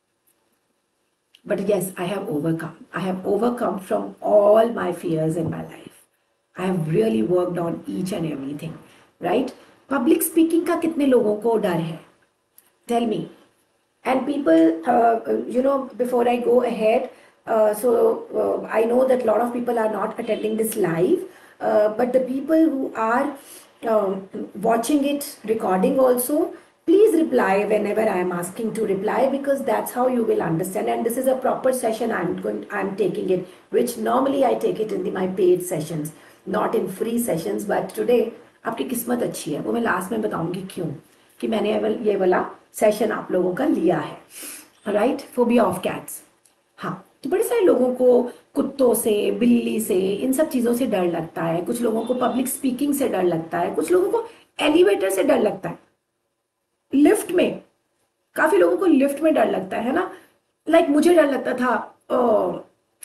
But yes, I have overcome, I have overcome from all my fears in my life. I have really worked on each and everything, right? Public speaking का कितने लोगों को डर है? Tell me. And people, uh, you know, before I go ahead, uh, so uh, I know that a lot of people are not attending this live, uh, but the people who are um, watching it recording also, please reply whenever I am asking to reply, because that's how you will understand. And this is a proper session I'm going, I'm taking it, which normally I take it in the, my paid sessions, not in free sessions. But today, आपकी किस्मत अच्छी है, वो मैं last में बताऊंगी क्यों कि मैंने ये वाला सेशन आप लोगों का लिया है, राइट? Phobia of cats. हाँ, तो बड़े सारे लोगों को कुत्तों से, बिल्ली से, इन सब चीज़ों से डर लगता है। कुछ लोगों को पब्लिक स्पीकिंग से डर लगता है, कुछ लोगों को एलिवेटर से डर लगता है, लिफ्ट में, काफ़ी लोगों को लिफ्ट में डर लगता है ना। लाइक like, मुझे डर लगता था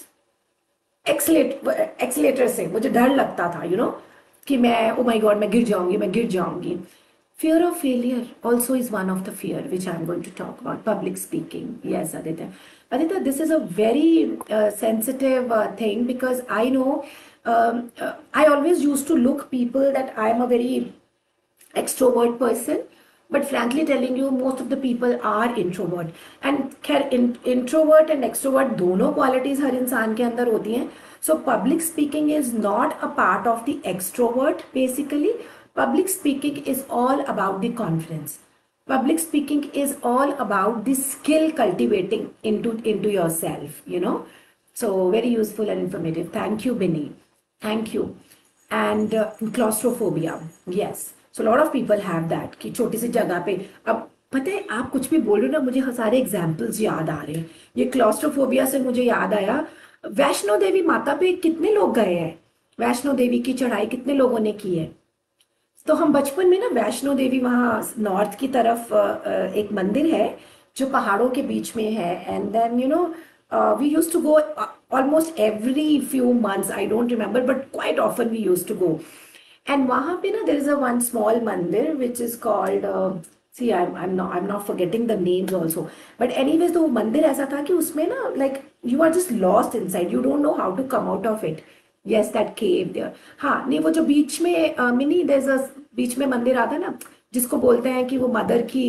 एक्सलेट एक्सलेटर से, मुझे डर लगता था, यू you नो know, कि मैं, ओ माय गॉड, मैं गिर जाऊंगी, मैं गिर जाऊंगी। Fear of failure also is one of the fear which I'm going to talk about. Public speaking. Yes, Aditya. Aditya, this is a very uh, sensitive uh, thing, because I know um, uh, I always used to look people that I'm a very extrovert person. But frankly telling you, most of the people are introvert. And खैर in, introvert and extrovert दोनों qualities हर इंसान के अंदर होती हैं. So public speaking is not a part of the extrovert basically. Public speaking is all about the confidence. Public speaking is all about the skill cultivating into, into yourself, you know. So very useful and informative. Thank you, Binny. Thank you. And uh, claustrophobia. Yes. So a lot of people have that कि छोटी सी जगह पे, अब पता है आप कुछ भी बोल रहे हो ना, मुझे सारे एग्जाम्पल्स याद आ रहे हैं। ये क्लॉस्ट्रोफोबिया से मुझे याद आया, वैष्णो देवी माता पे कितने लोग गए हैं? वैष्णो देवी की चढ़ाई कितने लोगों ने की है? तो हम बचपन में ना, वैष्णो देवी वहाँ नॉर्थ की तरफ एक मंदिर है जो पहाड़ों के बीच में है, and then you know we use to go almost every few months, I don't remember, but quite often we use to go. And वहाँ पे ना there is a one small mandir which is called, see I am not I am not forgetting the names also, but anyways तो वो मंदिर ऐसा था कि उसमें ना like you are just lost inside, you don't know how to come out of it. Yes, that cave there. हाँ, नहीं, वो जो बीच में मिनी there's a बीच में मंदिर आता है ना, जिसको बोलते हैं कि वो मदर की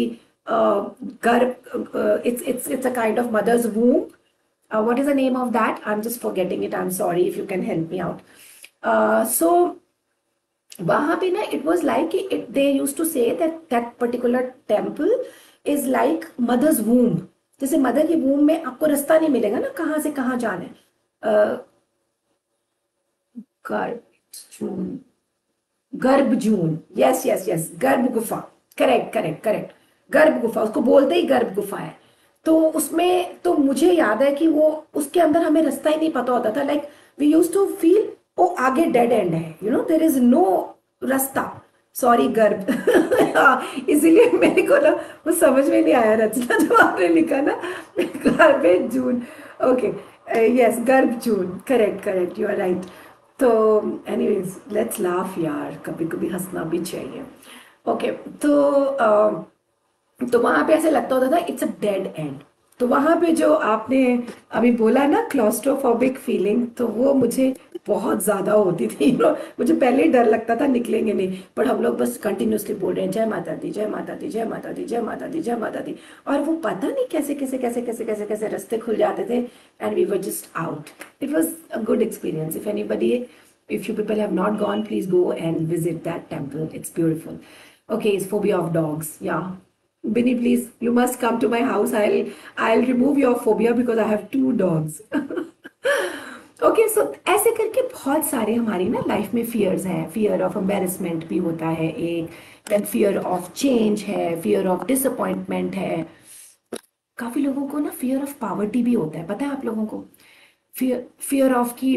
गर्भ, it's it's it's a kind of mother's womb. Uh, what is the name of that? I'm just forgetting it. I'm sorry, if you can help me out. Uh, so वहाँ पे ना it was like it they used to say that that particular temple is like mother's womb. जैसे mother की womb में आपको रास्ता नहीं मिलेगा ना कहाँ से कहाँ जाना है। uh, गर्भ गर्भ जून, यस यस यस, गर्भ गुफा, करेक्ट करेक्ट करेक्ट, गर्भ गुफा, उसको बोलते ही गर्भ गुफा है। तो उसमें तो मुझे याद है कि वो उसके अंदर हमें रास्ता ही नहीं पता होता था, like we use to feel oh आगे डेड एंड है, you know there is no रास्ता, सॉरी गर्भ। हाँ, इसीलिए मेरे को ना वो समझ में नहीं आया रचना जब आपने लिखा ना garbage June. Okay, yes, Garbh Joon, correct correct, you are right. तो एनीवेज लेट्स लाफ यार, कभी कभी हंसना भी चाहिए। ओके, तो अ, तो वहां पे ऐसे लगता होता था इट्स अ डेड एंड। तो वहां पे जो आपने अभी बोला ना क्लॉस्ट्रोफोबिक फीलिंग, तो वो मुझे बहुत ज्यादा होती थी। you know, मुझे पहले ही डर लगता था निकलेंगे नहीं, पर हम लोग बस कंटिन्यूसली बोल रहे हैं जय माता दी, जय माता दी, जय माता दी, जय माता दी, जय माता दी। और वो पता नहीं कैसे कैसे कैसे कैसे कैसे कैसे रास्ते खुल जाते थे, and we were just out. It was a good experience. If anybody, if you people have not gone, please go and visit that temple. It's beautiful. Okay, it's phobia of dogs. Yeah. Binny, please, you must come to my house. I'll I'll remove your phobia because I have two dogs. Okay, so ऐसे करके बहुत सारे हमारी ना life में fears हैं। Fear of embarrassment भी होता है एक, देन फियर ऑफ चेंज है, फियर ऑफ डिसअपॉइंटमेंट है। काफी लोगों को ना फियर ऑफ पावर्टी भी होता है, पता है आप लोगों को? फियर फियर ऑफ कि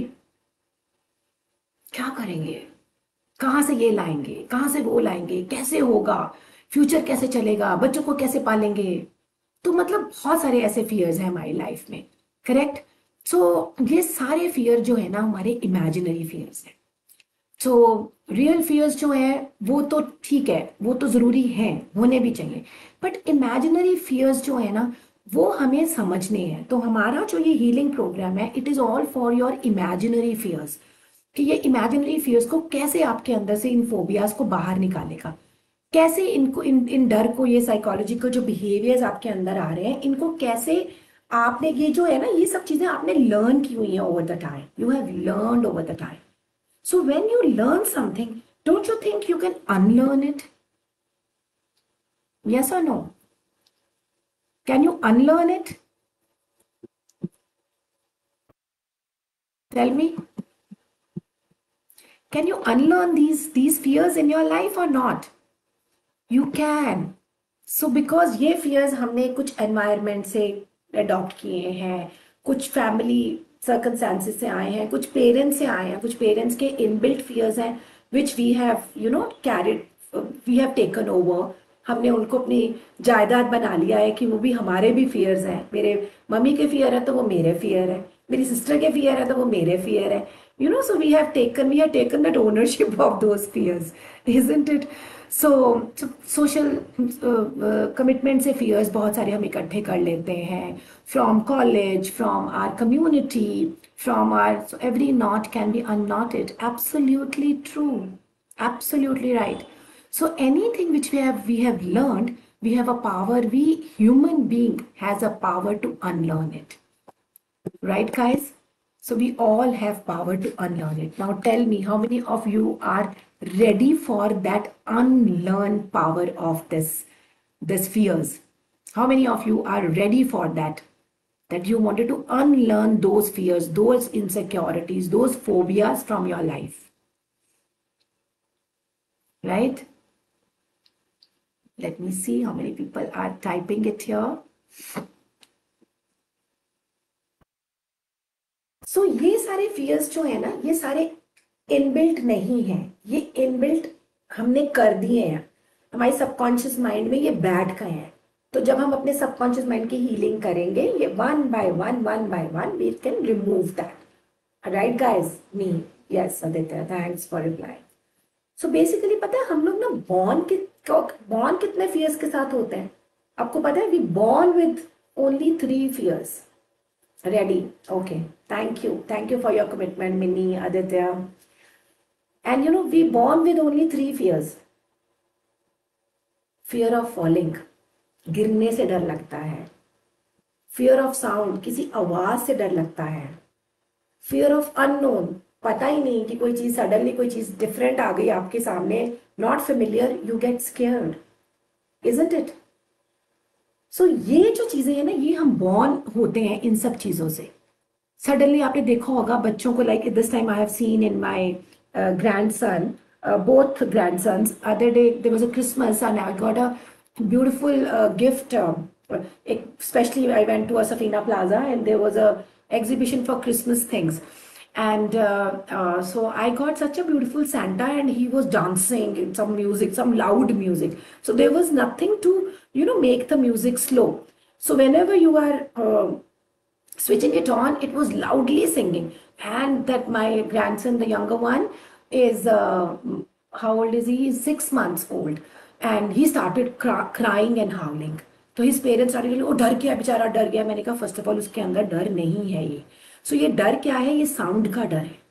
क्या करेंगे, कहाँ से ये लाएंगे, कहाँ से वो लाएंगे, कैसे होगा, फ्यूचर कैसे चलेगा, बच्चों को कैसे पालेंगे। तो मतलब बहुत सारे ऐसे फियर्स हैं हमारी लाइफ में, करेक्ट? सो ये सारे फियर जो है ना हमारे इमेजिनरी फियर्स हैं। सो रियल फियर्स जो है वो तो ठीक है, वो तो जरूरी है, होने भी चाहिए। बट इमेजिनरी फियर्स जो है ना वो हमें समझने हैं। तो हमारा जो ये हीलिंग प्रोग्राम है, it is all for your imaginary fears, कि ये इमेजिनरी फियर्स को कैसे आपके अंदर से, इन फोबियाज को बाहर निकालेगा, कैसे इनको, इन इन डर को, ये साइकोलॉजिकल जो बिहेवियर्स आपके अंदर आ रहे हैं, इनको कैसे आपने, ये जो है ना, ये सब चीजें आपने लर्न की हुई हैं over the time, you have learned over the time. So when you learn something, don't you think you can unlearn it? Yes और no? Can you unlearn it? Tell me, can you unlearn these these fears in your life or not? You can. So because ये fears हमने कुछ environment से adopt किए हैं, कुछ family circumstances से आए हैं, कुछ parents से आए हैं, कुछ parents के inbuilt fears हैं which we have you know carried, we have taken over. हमने उनको अपनी जायदाद बना लिया है कि वो भी हमारे भी fears हैं। मेरे मम्मी के fear है तो वो मेरे fear है, मेरी sister के fear है तो वो मेरे fear है। You know, so we have taken, we have taken that ownership of those fears, isn't it? So, so social uh, uh, commitment से fears बहुत सारे हम इकट्ठे कर लेते हैं, from college, from our community, from our, so every knot can be unknotted. Absolutely true, absolutely right. So anything which we have we have learned, we have a power. We human being has a power to unlearn it, right, guys? So we all have power to unlearn it. Now tell me, how many of you are ready for that unlearn power of this, this fears? How many of you are ready for that? That you wanted to unlearn those fears, those insecurities, those phobias from your life. Right? Let me see how many people are typing it here. So so, ये सारे fears जो है ना, ये सारे inbuilt नहीं है, ये इनबिल्ट हमने कर दिए हैं हमारे सबकॉन्शियस माइंड में, ये बैठ गए हैं। तो जब हम अपने सबकॉन्शियस माइंड की हीलिंग करेंगे, ये one by one one by one we can remove that, right guys? Me, yes Aditya, thanks for reply. So basically पता है हम लोग ना बॉर्न के बॉर्न कितने फियर्स के साथ होते हैं आपको पता है? We born with only three fears. Ready? Okay. Thank you. Thank you for your commitment, Minnie, Aditya. And you know, we born with only three fears. Fear of falling, गिरने से डर लगता है। Fear of sound, किसी आवाज से डर लगता है। Fear of unknown, पता ही नहीं कि कोई चीज सडनली कोई चीज डिफरेंट आ गई आपके सामने, not familiar, you get scared, isn't it? So so, ये जो चीजें हैं ना, ये हम बॉर्न होते हैं इन सब चीजों से। सडनली आपने देखा होगा बच्चों को, like this time I have seen in my grandson, both grandsons, other day there was a Christmas and I got a beautiful gift, specially I went to a Safina Plaza and there was a exhibition for Christmas things, And uh, uh, so I got such a beautiful Santa, and he was dancing in some music, some loud music. So there was nothing to, you know, make the music slow. So whenever you are uh, switching it on, it was loudly singing. And that my grandson, the younger one, is uh, how old is he? He's six months old, and he started cry- crying and howling. तो his parents started telling, ओ डर गया बेचारा, डर गया. मैंने कहा first of all उसके अंदर डर नहीं है ये. सो so, ये डर क्या है? ये साउंड का डर है.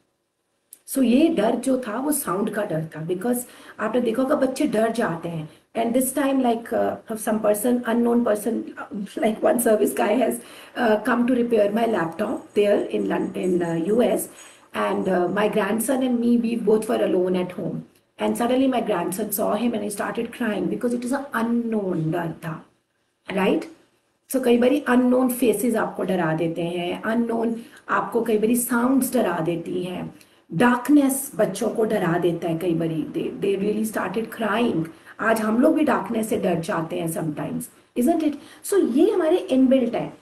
सो so, ये डर जो था वो साउंड का डर था. बिकॉज आपने देखा होगा बच्चे डर जाते हैं. And this time, like uh, some person, unknown person, like one service guy has uh, come to repair my laptop there in London, in uh, U S. And uh, my grandson and me, we both were alone at home. And suddenly my grandson saw him and he started crying because it is an unknown डर था, right? सो so, कई बारी unknown faces आपको डरा देते हैं, unknown आपको कई बारी साउंड्स डरा देती हैं, डार्कनेस बच्चों को डरा देता है कई बारी. They they really started crying. आज हम लोग भी डार्कनेस से डर जाते हैं समटाइम्स, इजंट इट? सो ये हमारे इनबिल्ट है,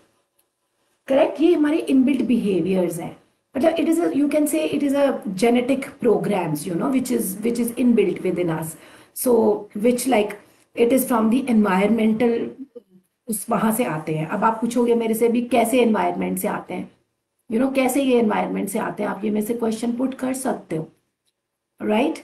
करेक्ट? ये हमारे इनबिल्ट बिहेवियर्स हैं. मतलब it is a, you can say it is a genetic programmes, you know, which is which is inbuilt within us. So which like it is from the environmental, उस वहां से आते हैं. अब आप पूछोगे मेरे से भी कैसे एनवायरनमेंट से आते हैं, यू you नो know, कैसे ये एनवायरनमेंट से आते हैं, आप ये मेरे से क्वेश्चन पुट कर सकते हो, राइट?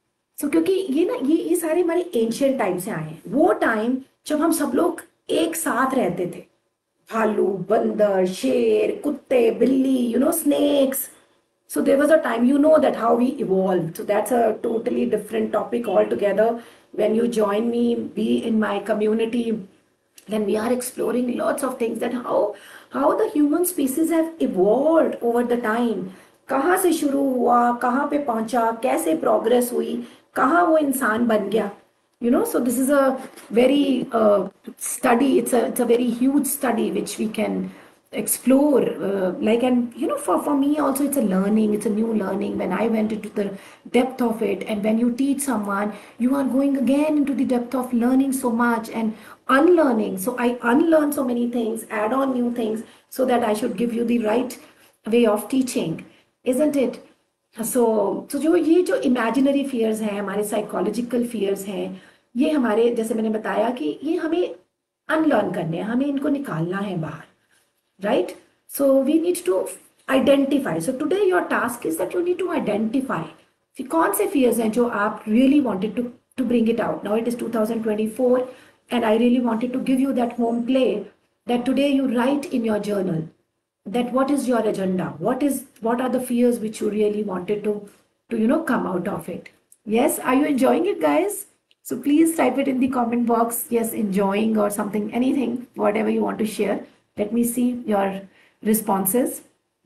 सो क्योंकि ये ना ये ये सारे हमारे एंशियंट टाइम से आए हैं. वो टाइम जब हम सब लोग एक साथ रहते थे, भालू, बंदर, शेर, कुत्ते, बिल्ली, you know, snakes. So there was a time, you know, that how we evolved. So that's a totally different topic altogether. When you join me, be in my community, then we are exploring lots of things, that how how the human species have evolved over the time. कहाँ से शुरू हुआ, कहाँ पे पहुंचा, कैसे progress हुई, कहाँ वो इंसान बन गया. You know, so this is a very uh, study. It's a it's a very huge study which we can explore. Uh, like, and you know, for for me also, it's a learning. It's a new learning when I went into the depth of it. And when you teach someone, you are going again into the depth of learning so much and unlearning. So I unlearn so many things, add on new things, so that I should give you the right way of teaching, isn't it? So so, so जो ये जो imaginary fears हैं, हमारे psychological fears हैं, ये हमारे, जैसे मैंने बताया कि ये हमें अनलर्न करने हैं, हमें इनको निकालना है बाहर, right? So we need to identify. So today your task is that you need to identify कि कौन से फियर्स हैं जो आप really wanted to to bring it out. Now it is twenty twenty-four and I really wanted to give you that home play, that today you write in your journal that what is your agenda, what is what are the fears which you really wanted to to you know come out of it. Yes, are you enjoying it, guys? So please type it in the comment box. Yes, enjoying or something, anything, whatever you want to share. Let me see your responses.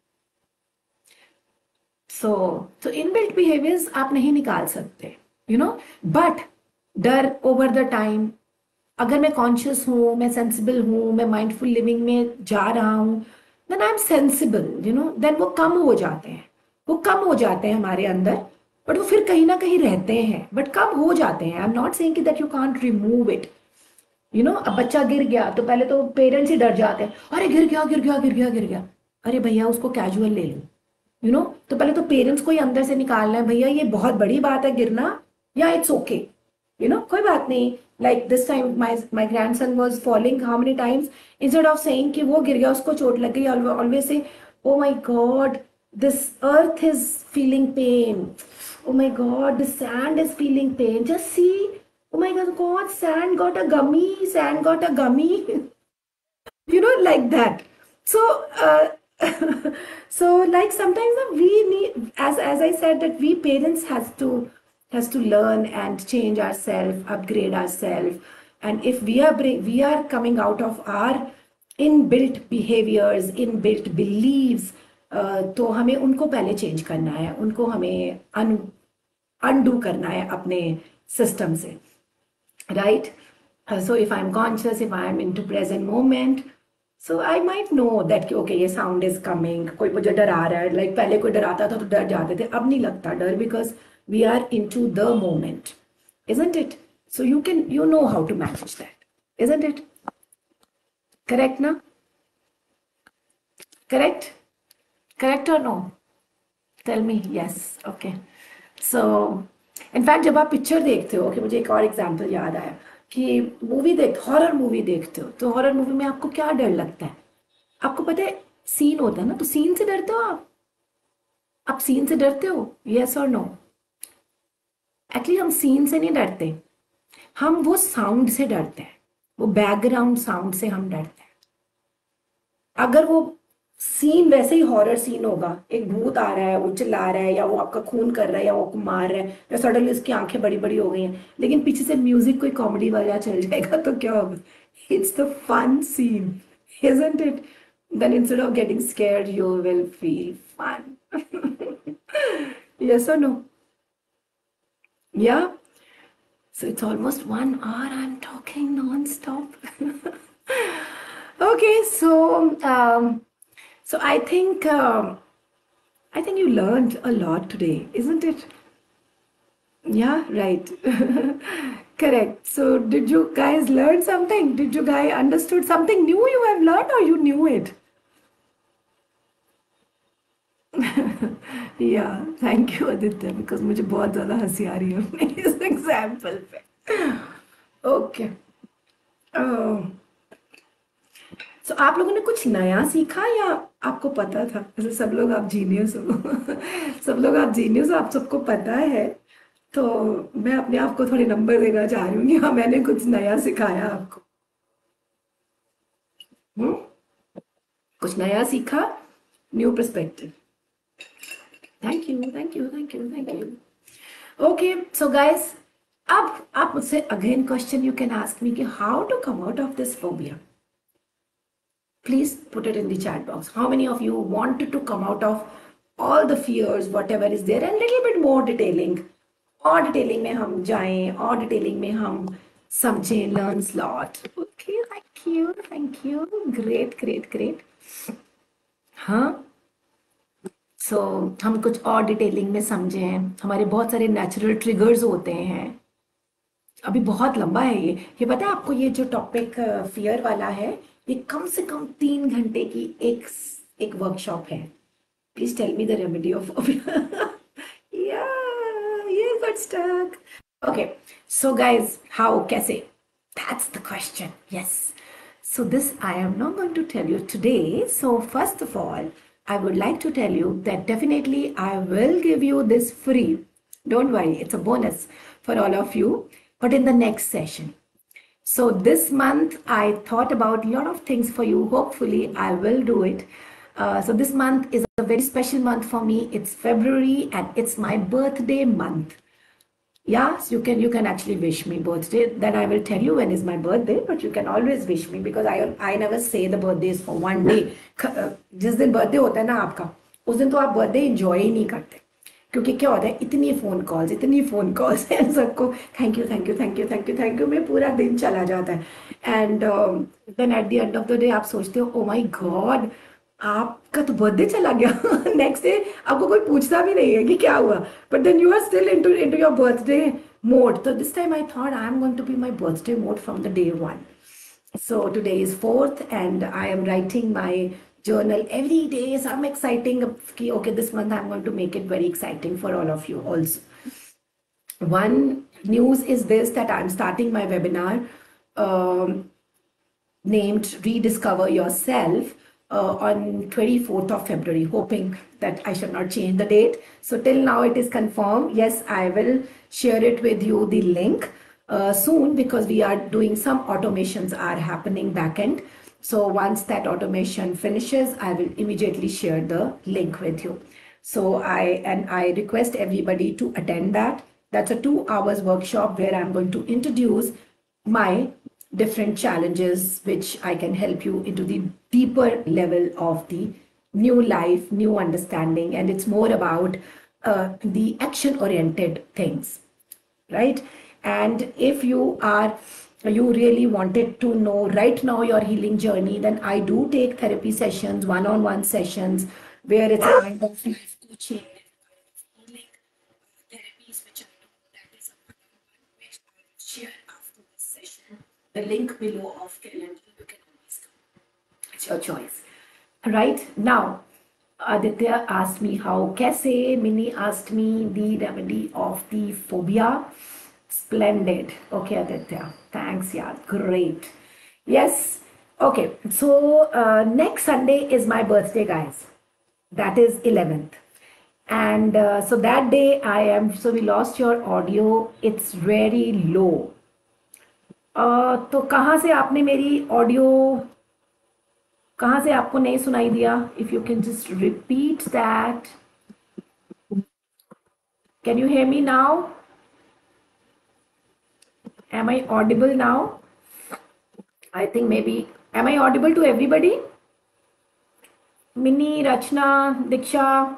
So so inbuilt behaviors आप नहीं निकाल सकते, you know, but डर over the time, अगर मैं conscious हूँ, मैं sensible हूँ, मैं माइंडफुल लिविंग में जा रहा हूँ, then I'm sensible, you know, then वो कम हो जाते हैं, वो कम हो जाते हैं हमारे अंदर, बट वो फिर कहीं ना कहीं रहते हैं, बट कम हो जाते हैं. I am not saying that you can't remove it, you know. अब बच्चा गिर गया तो पहले तो पेरेंट्स ही डर जाते हैं, अरे गिर गया गिर गया गिर गया गिर गया, अरे भैया उसको कैजुअल ले लो, यू नो. तो पहले तो पेरेंट्स को ही अंदर से निकालना है, भैया ये बहुत बड़ी बात है गिरना, या इट्स ओके, यू नो, कोई बात नहीं. Like this time my my grandson was falling how many times, instead of saying कि वो गिर गया उसको चोट लग गई, always say, oh my god, this earth is feeling pain, oh my god, the sand is feeling pain, just see, oh my god, god, sand got a gummy, sand got a gummy. You know, like that. So uh, so like sometimes we need, as as I said, that we parents has to has to learn and change ourselves, upgrade ourselves. And if we are we are coming out of our inbuilt behaviors, inbuilt beliefs, uh, तो हमें उनको पहले change करना है, उनको हमें अन undo करना है अपने सिस्टम से, right? So if I am conscious, if I am in to present moment, so I might know that कि ओके ये साउंड इज कमिंग, कोई मुझे डरा रहा है. लाइक पहले कोई डराता था तो डर जाते थे, अब नहीं लगता डर, because we are into the moment, isn't it? So you can, you know how to manage that, isn't it? Correct, na? Correct? Correct or no? Tell me yes okay so in fact जब आप picture देखते हो कि मुझे एक और example याद आया कि मूवी देख हॉरर मूवी देखते हो तो हॉरर मूवी में आपको क्या डर लगता है आपको पता है सीन होता है ना तो सीन से डरते हो आप आप सीन से डरते हो यस और नो एक्चुअली हम सीन से नहीं डरते हम वो साउंड से डरते हैं वो बैकग्राउंड साउंड से हम डरते हैं अगर वो सीन वैसे ही हॉरर सीन होगा एक भूत आ रहा है वो चिल्ला रहा है या वो आपका खून कर रहा है या वो आपको मार रहा है या सडनली उसकी आंखें बड़ी बड़ी हो गई हैं लेकिन पीछे से म्यूजिक कोई कॉमेडी वाला चल जाएगा तो क्या होगा it's the fun scene isn't it then instead of getting scared you will feel fun yes or no yeah so it's almost one hour I'm talking non-stop okay so um so I think um, I think you learned a lot today, isn't it? Yeah, right. Correct. So did you guys learn something? Did you guys understood something new you have learned or you knew it? Yeah, thank you Aditya because मुझे बहुत ज़्यादा हंसी आ रही है अपने इस example पे. Okay. Oh. So आप लोगों ने कुछ नया सीखा या आपको पता था जैसे सब लोग आप जीनियस हो सब लोग आप जीनियस हो आप सबको पता है तो मैं अपने आप को थोड़े नंबर देना चाह रही हूँ कि हाँ मैंने कुछ नया सिखाया आपको हम्म कुछ नया सीखा new perspective thank you thank you thank you thank you okay so guys अब आप मुझसे again question you can ask me कि how to come out of this phobia please put it in the chat box how many of you wanted to come out of all the fears whatever is there and little bit more detailing और detailing में हम जाएं और detailing में हम समझें learn lot okay thank you thank you great great great हाँ so हम कुछ और डिटेलिंग में समझें हमारे बहुत सारे नेचुरल ट्रिगर्स होते हैं अभी बहुत लंबा है ये ये पता है आपको ये जो टॉपिक फियर वाला है ये कम से कम तीन घंटे की एक एक वर्कशॉप है please tell me the remedy of या ये got stuck okay so guys how कैसे that's the question yes so this I am not going to tell you today so first of all I would like to tell you that definitely I will give you this free don't worry it's a bonus for all of you but in the next session so this month I thought about a lot of things for you hopefully I will do it uh, so this month is a very special month for me it's February and it's my birthday month yeah so you can you can actually wish me birthday then I will tell you when is my birthday but you can always wish me because I I never say the birthdays for one day जिस दिन birthday होता है ना आपका उस दिन तो आप बर्थडे एंजॉय ही नहीं करते क्योंकि क्या होता है इतनी फ़ोन कॉल्स इतनी फ़ोन कॉल्स हैं सबको thank you thank you thank you thank you thank you में पूरा दिन चला जाता है and then at the end of the day आप सोचते हो ओ माय गॉड आपका तो बर्थडे चला गया नेक्स्ट डे आपको कोई पूछता भी नहीं है कि क्या हुआ but then you are still into into your birthday mode तो this time I thought I am going to be my birthday mode from the day one so today is fourth and I am writing my journal every day some exciting okay this month I'm going to make it very exciting for all of you also one news is this that I'm starting my webinar um, named Rediscover Yourself uh, on twenty-fourth of February hoping that I should not change the date so till now it is confirmed yes I will share it with you the link uh, soon because we are doing some automations are happening back end so once that automation finishes, I will immediately share the link with you. So I and I request everybody to attend that. That's a two hours workshop where I'm going to introduce my different challenges, which I can help you into the deeper level of the new life, new understanding. And it's more about uh, the action oriented things, right? And if you are you really wanted to know right now your healing journey, then I do take therapy sessions, one-on-one sessions, where it's a kind of life coaching, healing therapies, which I do. That is a one-on-one, which I will share after this session. The link below of calendar, you can always come. It's your choice. Right now, Aditya asked me how kaise. Minnie asked me the remedy of the phobia. Splendid. Okay, Aditya. Thanks, yeah. Great. Yes. Okay. So uh, next Sunday is my birthday, guys. That is eleventh. And uh, so that day I am, so we lost your audio. It's very low. uh, तो कहाँ से आपने मेरी audio, कहाँ से आपको नहीं सुनाई दिया? If you can just repeat that. Can you hear me now? Am I audible now? I think maybe. Am I audible to everybody? Minnie, Rachna, Diksha.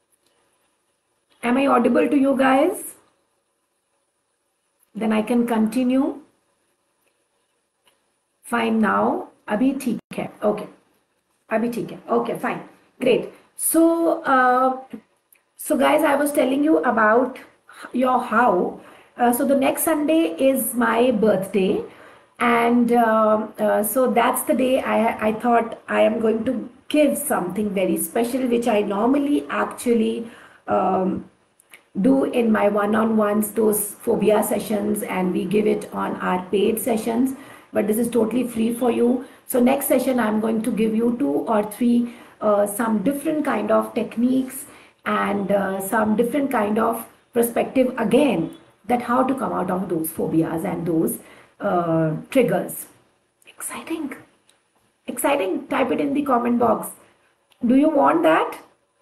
Am I audible to you guys? Then I can continue. Fine now. Abhi theek hai. Okay. Abhi theek hai. Okay, fine. Great. So, uh, so guys, I was telling you about your how. Uh, so the next Sunday is my birthday, and uh, uh, so that's the day I, I thought I am going to give something very special, which I normally actually um, do in my one-on-ones, those phobia sessions, and we give it on our paid sessions, but this is totally free for you. So next session I'm going to give you two or three uh, some different kind of techniques and uh, some different kind of perspective again, that how to come out of those phobias and those uh, triggers. Exciting. Exciting. Type it in the comment box. Do you want that?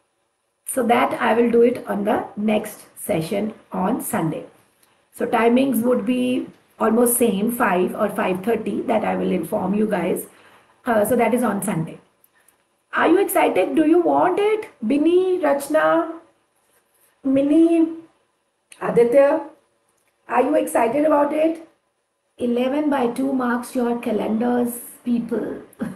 So that I will do it on the next session on Sunday. So timings would be almost same, five or five thirty, that I will inform you guys. Uh, so that is on Sunday. Are you excited? Do you want it? Binny, Rachna, Minnie, Aditya, are you excited about it? eleven by two marks your calendars, people.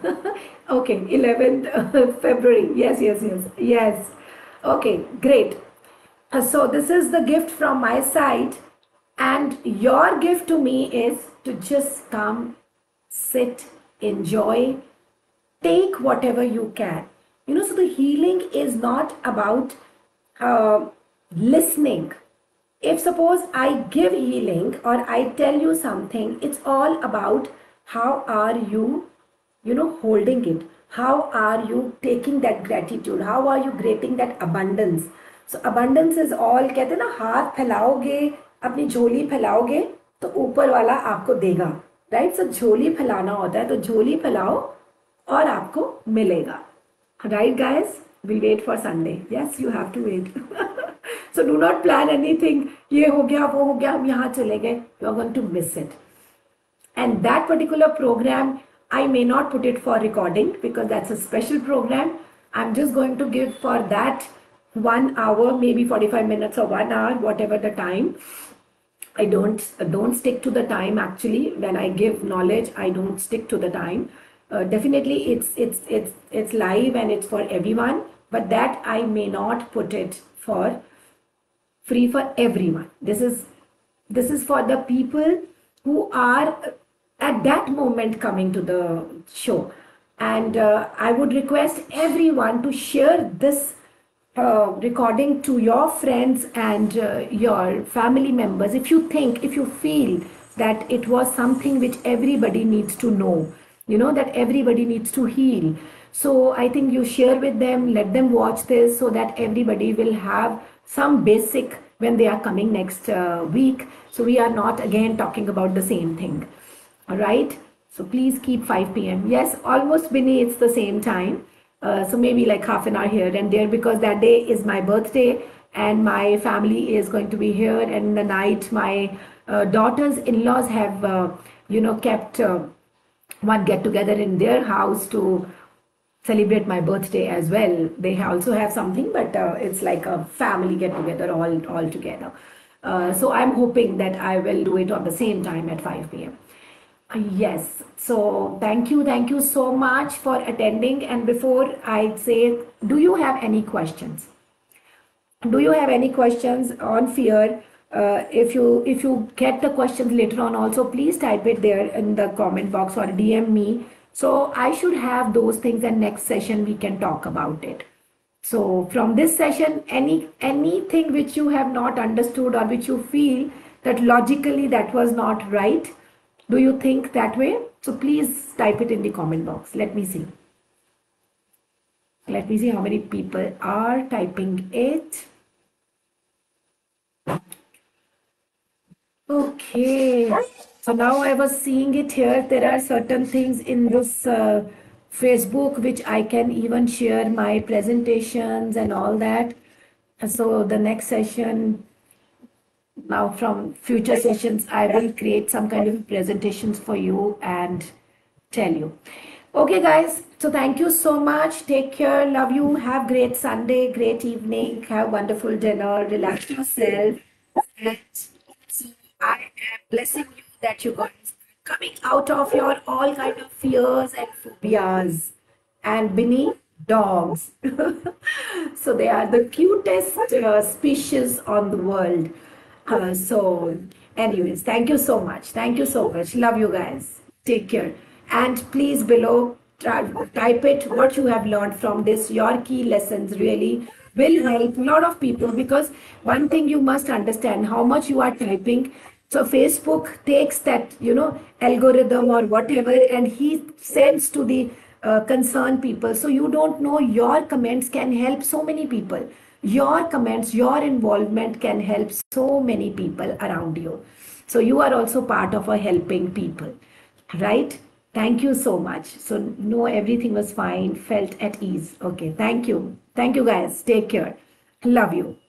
Okay, eleventh February. Yes, yes, yes, yes. Okay, great. Uh, so this is the gift from my side, and your gift to me is to just come, sit, enjoy, take whatever you can. You know, so the healing is not about uh, listening. If suppose I give healing or I tell you something, it's all about how are you, you know, holding it. How are you taking that gratitude? How are you creating that abundance? So abundance is all, कहते हैं ना, हाथ फैलाओगे, अपनी झोली फैलाओगे तो ऊपर वाला आपको देगा, राइट? सो झोली फैलाना होता है, तो झोली फैलाओ और आपको मिलेगा, right guys? We'll wait for Sunday. Yes, you have to wait. So do not plan anything. ये हो गया, वो हो गया, हम यहाँ चले गए. You are going to miss it. And that particular program, I may not put it for recording because that's a special program. I'm just going to give for that one hour, maybe forty-five minutes or one hour, whatever the time. I don't don't stick to the time actually. When I give knowledge, I don't stick to the time. Uh, definitely, it's it's it's it's live and it's for everyone. But that I may not put it for free for everyone. This is this is for the people who are at that moment coming to the show. And uh, I would request everyone to share this uh, recording to your friends and uh, your family members. If you think, if you feel that it was something which everybody needs to know, you know, that everybody needs to heal. So I think you share with them, let them watch this so that everybody will have some basic when they are coming next uh, week. So we are not again talking about the same thing. All right. So please keep five p m Yes, almost Binny, it's the same time. Uh, so maybe like half an hour here and there, because that day is my birthday and my family is going to be here. And in the night, my uh, daughter's in-laws have, uh, you know, kept uh, one get together in their house to celebrate my birthday as well. They also have something, but uh, it's like a family get together all, all together. Uh, so I'm hoping that I will do it on the same time at five p m Uh, yes, so thank you, thank you so much for attending. And before I say, do you have any questions? Do you have any questions on fear? Uh, if you if you get the questions later on also, please type it there in the comment box or D M me. So I should have those things, and next session we can talk about it. So from this session, any anything which you have not understood or which you feel that logically that was not right, do you think that way? So please type it in the comment box. Let me see. Let me see how many people are typing it. Okay. So now I was seeing it here. There are certain things in this uh, Facebook which I can even share my presentations and all that. So the next session, now from future sessions, I will create some kind of presentations for you and tell you. Okay, guys. So thank you so much. Take care. Love you. Have great Sunday, great evening. Have wonderful dinner. Relax yourself. And so I am blessing you that you guys are coming out of your all kind of fears and phobias and beneath dogs. So they are the cutest uh, species on the world. Uh, so anyways, thank you so much. Thank you so much. Love you guys. Take care. And please below type it what you have learned from this. Your key lessons really will help a lot of people, because one thing you must understand, how much you are typing. So Facebook takes that, you know, algorithm or whatever, and he sends to the uh, concerned people. So you don't know, your comments can help so many people. Your comments, your involvement can help so many people around you. So you are also part of a helping people, right? Thank you so much. So no, everything was fine, felt at ease. Okay, thank you. Thank you guys. Take care. Love you.